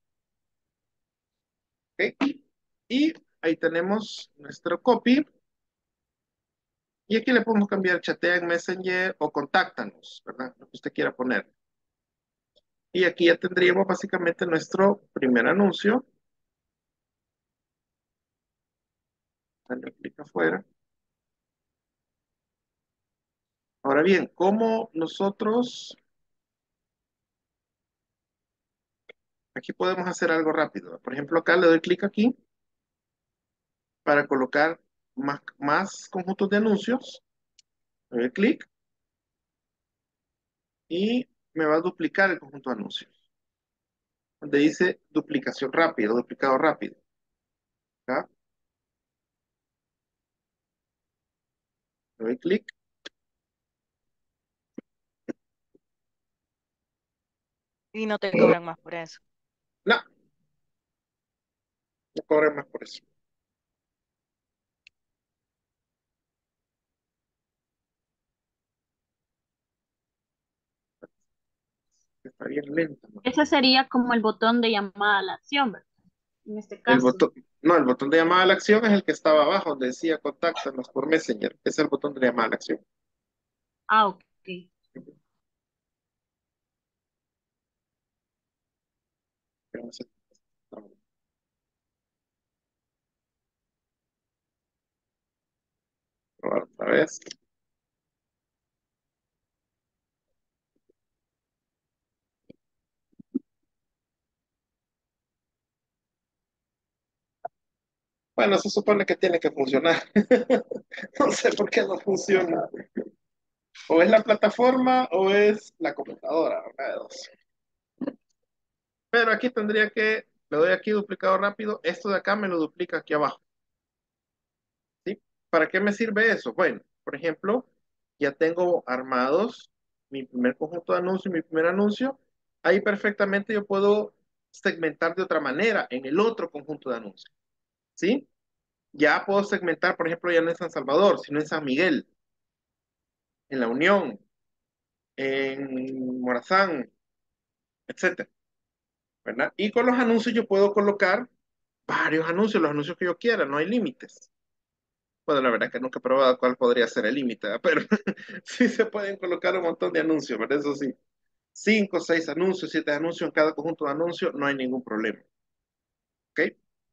¿Ok? Y ahí tenemos nuestro copy. Y aquí le podemos cambiar chatea en Messenger o contáctanos, ¿verdad? Lo que usted quiera poner. Y aquí ya tendríamos básicamente nuestro primer anuncio. Dale clic afuera. Ahora bien, ¿cómo nosotros aquí podemos hacer algo rápido? Por ejemplo, acá le doy clic aquí para colocar más, más conjuntos de anuncios. Le doy clic y me va a duplicar el conjunto de anuncios. Donde dice duplicación rápida, duplicado rápido. ¿Acá? Le doy clic. Y no te cobran más por eso. No, no cobran más por eso. Está bien lento, ¿no? Ese sería como el botón de llamada a la acción, ¿verdad? En este El caso. botón, no, el botón de llamada a la acción es el que estaba abajo, donde decía contáctanos por Messenger. Es el botón de llamada a la acción. Ah, ok. Vamos a probar otra vez. Bueno, se supone que tiene que funcionar. No sé por qué no funciona. O es la plataforma o es la computadora, una de dos. Pero aquí tendría que, le doy aquí duplicado rápido, esto de acá me lo duplica aquí abajo. ¿Sí? ¿Para qué me sirve eso? Bueno, por ejemplo, ya tengo armados mi primer conjunto de anuncios, mi primer anuncio. Ahí perfectamente yo puedo segmentar de otra manera en el otro conjunto de anuncios. ¿Sí? Ya puedo segmentar, por ejemplo, ya no en San Salvador, sino en San Miguel, en La Unión, en Morazán, etcétera, ¿verdad? Y con los anuncios yo puedo colocar varios anuncios, los anuncios que yo quiera, no hay límites. Bueno, la verdad que nunca he probado cuál podría ser el límite, ¿verdad? Pero sí se pueden colocar un montón de anuncios, ¿verdad? Eso sí. Cinco, seis anuncios, siete anuncios en cada conjunto de anuncios, no hay ningún problema. ¿Ok?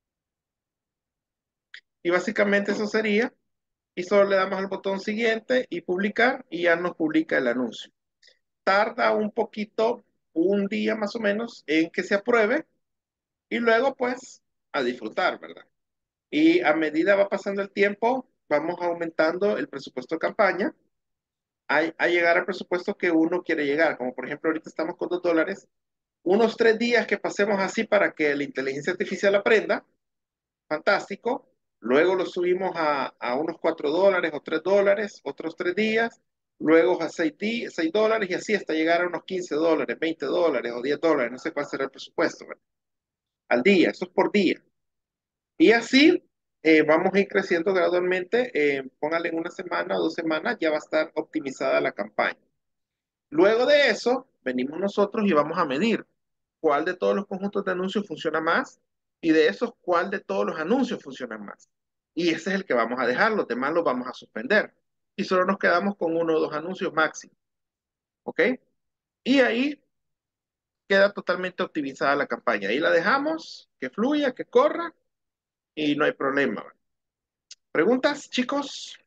Y básicamente eso sería, y solo le damos al botón siguiente y publicar, y ya nos publica el anuncio. Tarda un poquito, un día más o menos, en que se apruebe, y luego pues a disfrutar, ¿verdad? Y a medida va pasando el tiempo, vamos aumentando el presupuesto de campaña a, a llegar al presupuesto que uno quiere llegar. Como por ejemplo, ahorita estamos con dos dólares. Unos tres días que pasemos así para que la inteligencia artificial aprenda, fantástico. Luego lo subimos a, a unos cuatro dólares o tres dólares, otros tres días. Luego a seis, seis dólares y así hasta llegar a unos quince dólares, veinte dólares o diez dólares. No sé cuál será el presupuesto, ¿verdad? Al día, eso es por día. Y así eh, vamos a ir creciendo gradualmente. Eh, póngale en una semana o dos semanas, ya va a estar optimizada la campaña. Luego de eso, venimos nosotros y vamos a medir cuál de todos los conjuntos de anuncios funciona más y de esos, cuál de todos los anuncios funcionan más. Y ese es el que vamos a dejar, los demás los vamos a suspender. Y solo nos quedamos con uno o dos anuncios máximo. ¿Ok? Y ahí queda totalmente optimizada la campaña. Ahí la dejamos, que fluya, que corra y no hay problema. ¿Preguntas, chicos?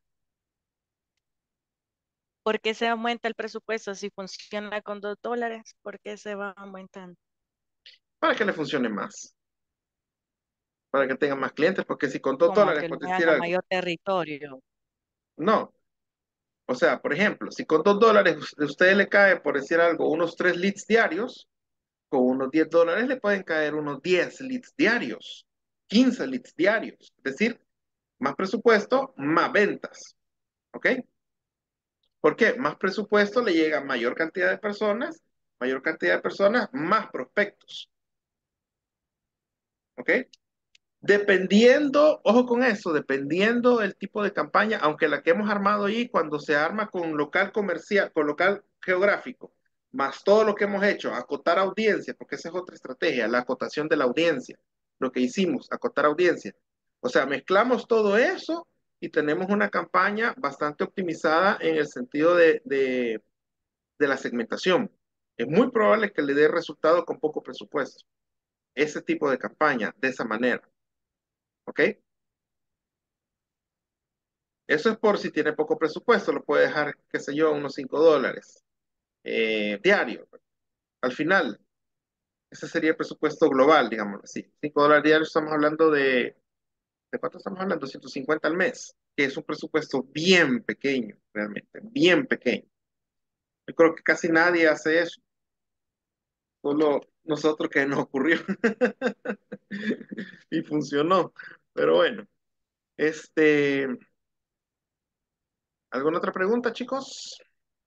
¿Por qué se aumenta el presupuesto si funciona con dos dólares? ¿Por qué se va aumentando? Para que le funcione más. para que tengan más clientes, porque si con dos como dólares, que por le decir gana algo, mayor territorio. no. O sea, por ejemplo, si con dos dólares us- usted le cae, por decir algo, unos tres leads diarios, con unos diez dólares le pueden caer unos diez leads diarios, quince leads diarios. Es decir, más presupuesto, más ventas. ¿Ok? ¿Por qué? Más presupuesto le llega a mayor cantidad de personas, mayor cantidad de personas, más prospectos. ¿Ok? Dependiendo, ojo con eso, dependiendo del tipo de campaña, aunque la que hemos armado ahí, cuando se arma con local comercial, con local geográfico, más todo lo que hemos hecho, acotar audiencia, porque esa es otra estrategia, la acotación de la audiencia, lo que hicimos, acotar audiencia. O sea, mezclamos todo eso y tenemos una campaña bastante optimizada en el sentido de, de, de la segmentación. Es muy probable que le dé resultado con poco presupuesto. Ese tipo de campaña, de esa manera. ¿Ok? Eso es por si tiene poco presupuesto, lo puede dejar, qué sé yo, unos cinco dólares eh, diario. Al final, ese sería el presupuesto global, digámoslo así. Cinco dólares diarios, estamos hablando de, ¿de cuánto estamos hablando? ciento cincuenta al mes, que es un presupuesto bien pequeño, realmente, bien pequeño. Yo creo que casi nadie hace eso, solo nosotros que nos ocurrió y funcionó. Pero bueno, este, ¿alguna otra pregunta, chicos?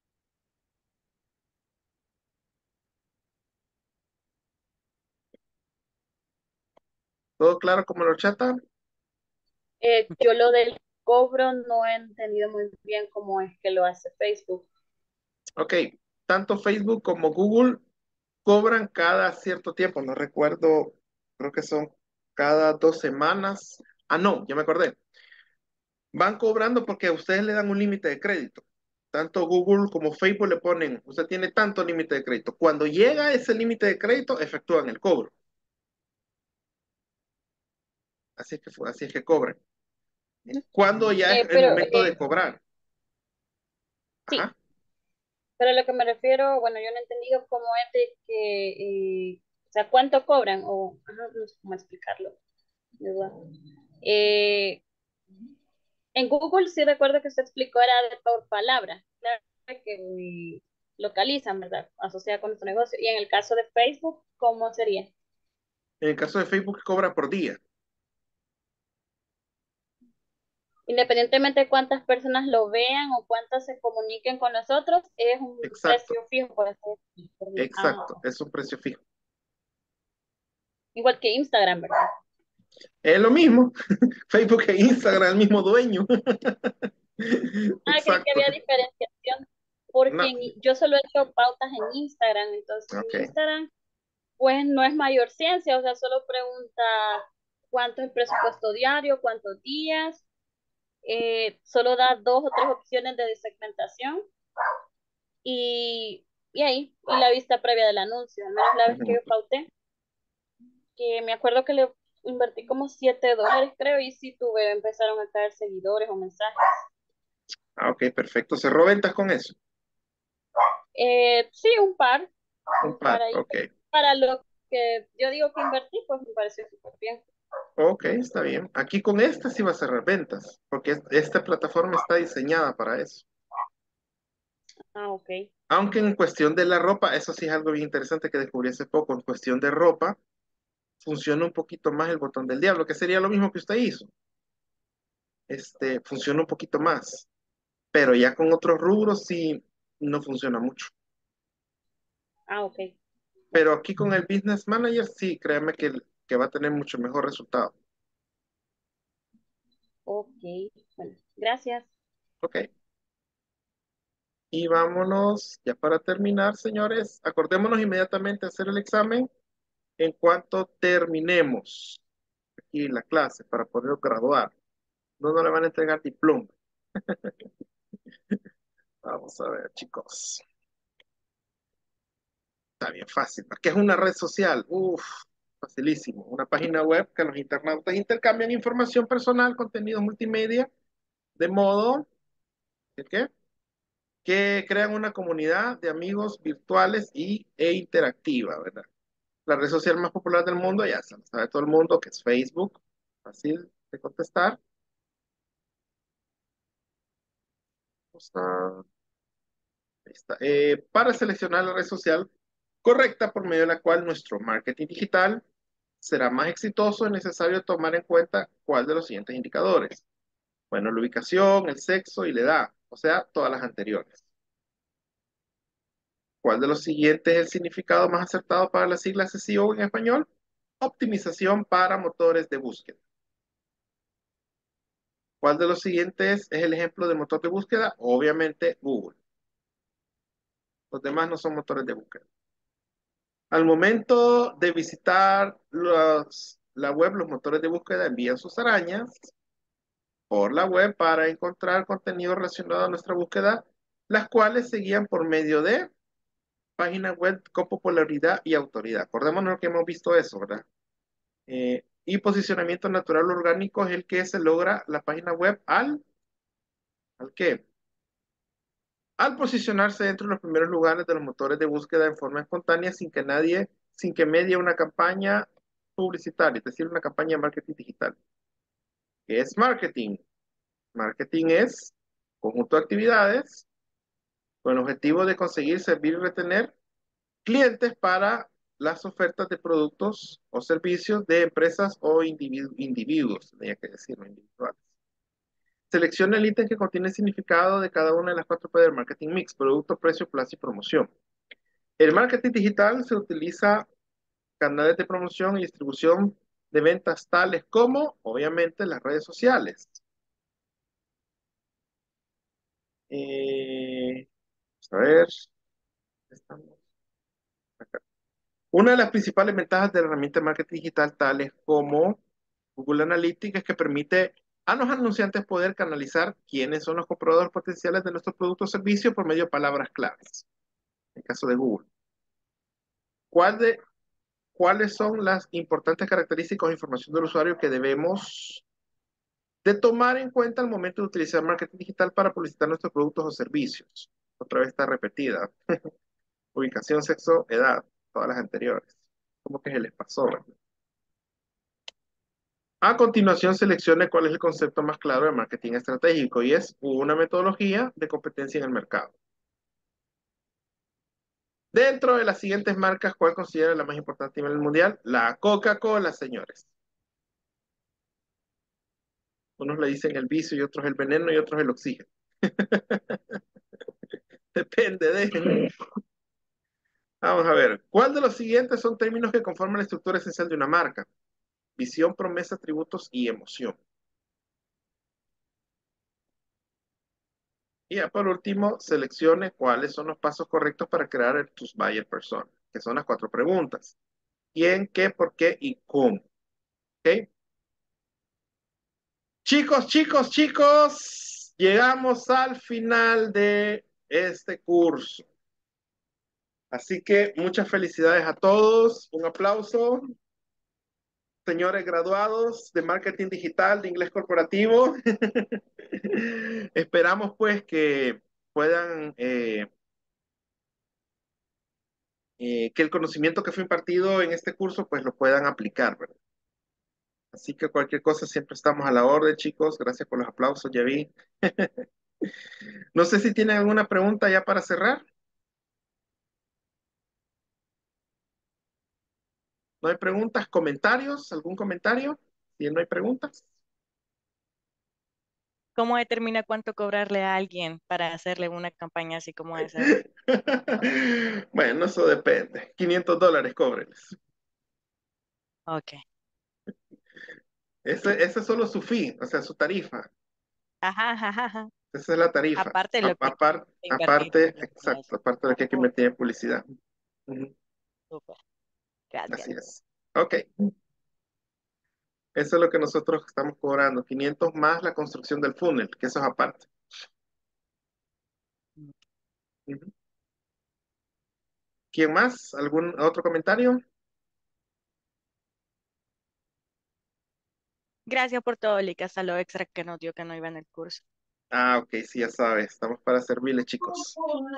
¿Todo claro como lo chata? Eh, yo lo del cobro no he entendido muy bien cómo es que lo hace Facebook. Ok, tanto Facebook como Google cobran cada cierto tiempo, no recuerdo, creo que son cada dos semanas. Ah, no, ya me acordé. Van cobrando porque a ustedes le dan un límite de crédito. Tanto Google como Facebook le ponen, usted tiene tanto límite de crédito. Cuando llega ese límite de crédito, efectúan el cobro. Así es que, fu- así es que cobran. Cuando ya es Eh, el pero momento de eh, cobrar. sí, Ajá. pero a lo que me refiero, bueno, yo no he entendido cómo es de que, eh, o sea, cuánto cobran o, ajá, no sé cómo explicarlo, ¿verdad? Eh, en Google sí recuerdo que se explicó era de por palabra, claro que eh, localizan, ¿verdad? Asociada con nuestro negocio. Y en el caso de Facebook, ¿cómo sería? En el caso de Facebook, cobra por día. Independientemente de cuántas personas lo vean o cuántas se comuniquen con nosotros, es un Exacto, precio fijo, por así decirlo. Ah, exacto. Es un precio fijo. igual que Instagram, ¿verdad? Es lo mismo. Facebook e Instagram, el mismo dueño. Ah, creí que Exacto. había diferenciación, porque No, en- yo solo he hecho pautas en Instagram, entonces en ok. Instagram, pues no es mayor ciencia, o sea, solo pregunta cuánto es el presupuesto diario, cuántos días, eh, solo da dos o tres opciones de segmentación y, y ahí, y la vista previa del anuncio, al menos la vez que Ujú. yo pauté, que me acuerdo que le invertí como siete dólares, creo, y sí tuve, empezaron a caer seguidores o mensajes. Ah, ok, perfecto. ¿Cerró ventas con eso? Eh, sí, un par, Un un par par, ahí. ok. Para lo que yo digo que invertí, pues me pareció súper bien. Ok, está bien. Aquí con esta sí va a cerrar ventas, porque es- esta plataforma está diseñada para eso. Ah, ok. Aunque en cuestión de la ropa, eso sí es algo bien interesante que descubrí hace poco, en cuestión de ropa, funciona un poquito más el botón del diablo, que sería lo mismo que usted hizo. Este, funciona un poquito más, pero ya con otros rubros sí no funciona mucho. Ah, ok. Pero aquí con el Business Manager sí, créeme que, que va a tener mucho mejor resultado. Ok. Bueno, gracias. Ok. Y vámonos, ya para terminar, señores, acordémonos inmediatamente hacer el examen en cuanto terminemos aquí la clase para poder graduar. No, no le van a entregar diploma. Vamos a ver, chicos. Está bien fácil. ¿Qué es una red social? Uf, facilísimo. Una página web que los internautas intercambian información personal, contenido multimedia, de modo que, ¿qué? Que crean una comunidad de amigos virtuales y, e interactiva, ¿verdad? La red social más popular del mundo, ya se lo sabe todo el mundo, que es Facebook. Fácil de contestar. Vamos a- ahí está. Eh, para seleccionar la red social correcta por medio de la cual nuestro marketing digital será más exitoso, es necesario tomar en cuenta cuál de los siguientes indicadores. Bueno, la ubicación, el sexo y la edad, o sea, todas las anteriores. ¿Cuál de los siguientes es el significado más acertado para las siglas S E O en español? Optimización para motores de búsqueda. ¿Cuál de los siguientes es el ejemplo de motor de búsqueda? Obviamente Google. Los demás no son motores de búsqueda. Al momento de visitar los, la web, los motores de búsqueda envían sus arañas por la web para encontrar contenido relacionado a nuestra búsqueda, las cuales se guían por medio de páginas web con popularidad y autoridad. Acordémonos que hemos visto eso, ¿verdad? Eh, y posicionamiento natural orgánico es el que se logra la página web al, ¿al qué? Al posicionarse dentro de los primeros lugares de los motores de búsqueda en forma espontánea sin que nadie, sin que medie una campaña publicitaria, es decir, una campaña de marketing digital. ¿Qué es marketing? Marketing es conjunto de actividades con el objetivo de conseguir servir y retener clientes para las ofertas de productos o servicios de empresas o individu individuos, tenía que decirlo, individuales. Selecciona el ítem que contiene el significado de cada una de las cuatro P del marketing mix: producto, precio, plazo y promoción. El marketing digital se utiliza canales de promoción y distribución de ventas tales como, obviamente, las redes sociales. Eh, a ver, estamos acá. Una de las principales ventajas de la herramienta de marketing digital, tales como Google Analytics, es que permite a los anunciantes poder canalizar quiénes son los compradores potenciales de nuestros productos o servicios por medio de palabras claves. En el caso de Google. ¿Cuál de, ¿Cuáles son las importantes características o información del usuario que debemos de tomar en cuenta al momento de utilizar marketing digital para publicitar nuestros productos o servicios? Otra vez está repetida. Ubicación, sexo, edad, todas las anteriores. ¿Cómo que se les pasó, verdad? A continuación, seleccione cuál es el concepto más claro de marketing estratégico y es una metodología de competencia en el mercado. Dentro de las siguientes marcas, ¿cuál considera la más importante a nivel mundial? La Coca-Cola, señores. Unos le dicen el vicio y otros el veneno y otros el oxígeno. Depende de... Vamos a ver. ¿Cuál de los siguientes son términos que conforman la estructura esencial de una marca? Visión, promesa, atributos y emoción. Y ya por último, seleccione cuáles son los pasos correctos para crear tus buyer persona, que son las cuatro preguntas. ¿Quién, qué, por qué y cómo? ¿Ok? Chicos, chicos, chicos, llegamos al final de este curso. Así que muchas felicidades a todos. Un aplauso. Señores graduados de marketing digital, de inglés corporativo. Esperamos pues que puedan, eh, eh, que el conocimiento que fue impartido en este curso pues lo puedan aplicar, ¿verdad? Así que cualquier cosa siempre estamos a la orden, chicos. Gracias por los aplausos, ya vi. No sé si tienen alguna pregunta ya para cerrar. ¿No hay preguntas? ¿Comentarios? ¿Algún comentario? Si no hay preguntas. ¿Cómo determina cuánto cobrarle a alguien para hacerle una campaña así como esa? Bueno, eso depende. quinientos dólares, cóbreles. Ok. Ese, ese es solo su fee, o sea, su tarifa. Ajá, ajá, ajá. Esa es la tarifa. Aparte de A- lo que apar- invertir aparte, en exacto, eso. aparte de lo que hay que invertir en publicidad. Ujú, Súper. Gracias. así es. Ok. Eso es lo que nosotros estamos cobrando. quinientos más la construcción del funnel, que eso es aparte. Ujú. ¿Quién más? ¿Algún otro comentario? Gracias por todo, Lick, hasta lo extra que nos dio que no iba en el curso. Ah, ok, sí, ya sabes. Estamos para servirle, chicos.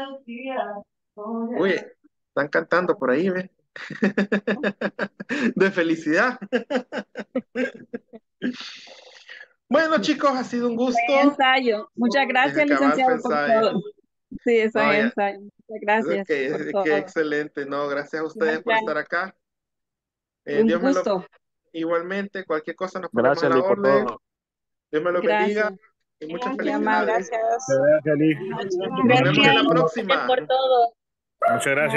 Uy, están cantando por ahí, ¿ve? De felicidad. Bueno, chicos, ha sido un Buen gusto. ensayo. Muchas Deja gracias, que avance el licenciado, por ensayo. todo. Sí, eso No, es ya. ensayo. Muchas Ok, gracias por qué todo. excelente. No, gracias a ustedes por Gracias. estar acá. Eh, Un Dios me lo gusto. igualmente, cualquier cosa nos ponemos a Gracias, la Liz, por orden. todo. Dios me los bendiga Gracias. y muchas Muy amable. felicidades. Gracias, Liz. Buenas noches. Nos vemos en la Gracias. Gracias próxima. por todo. Muchas gracias.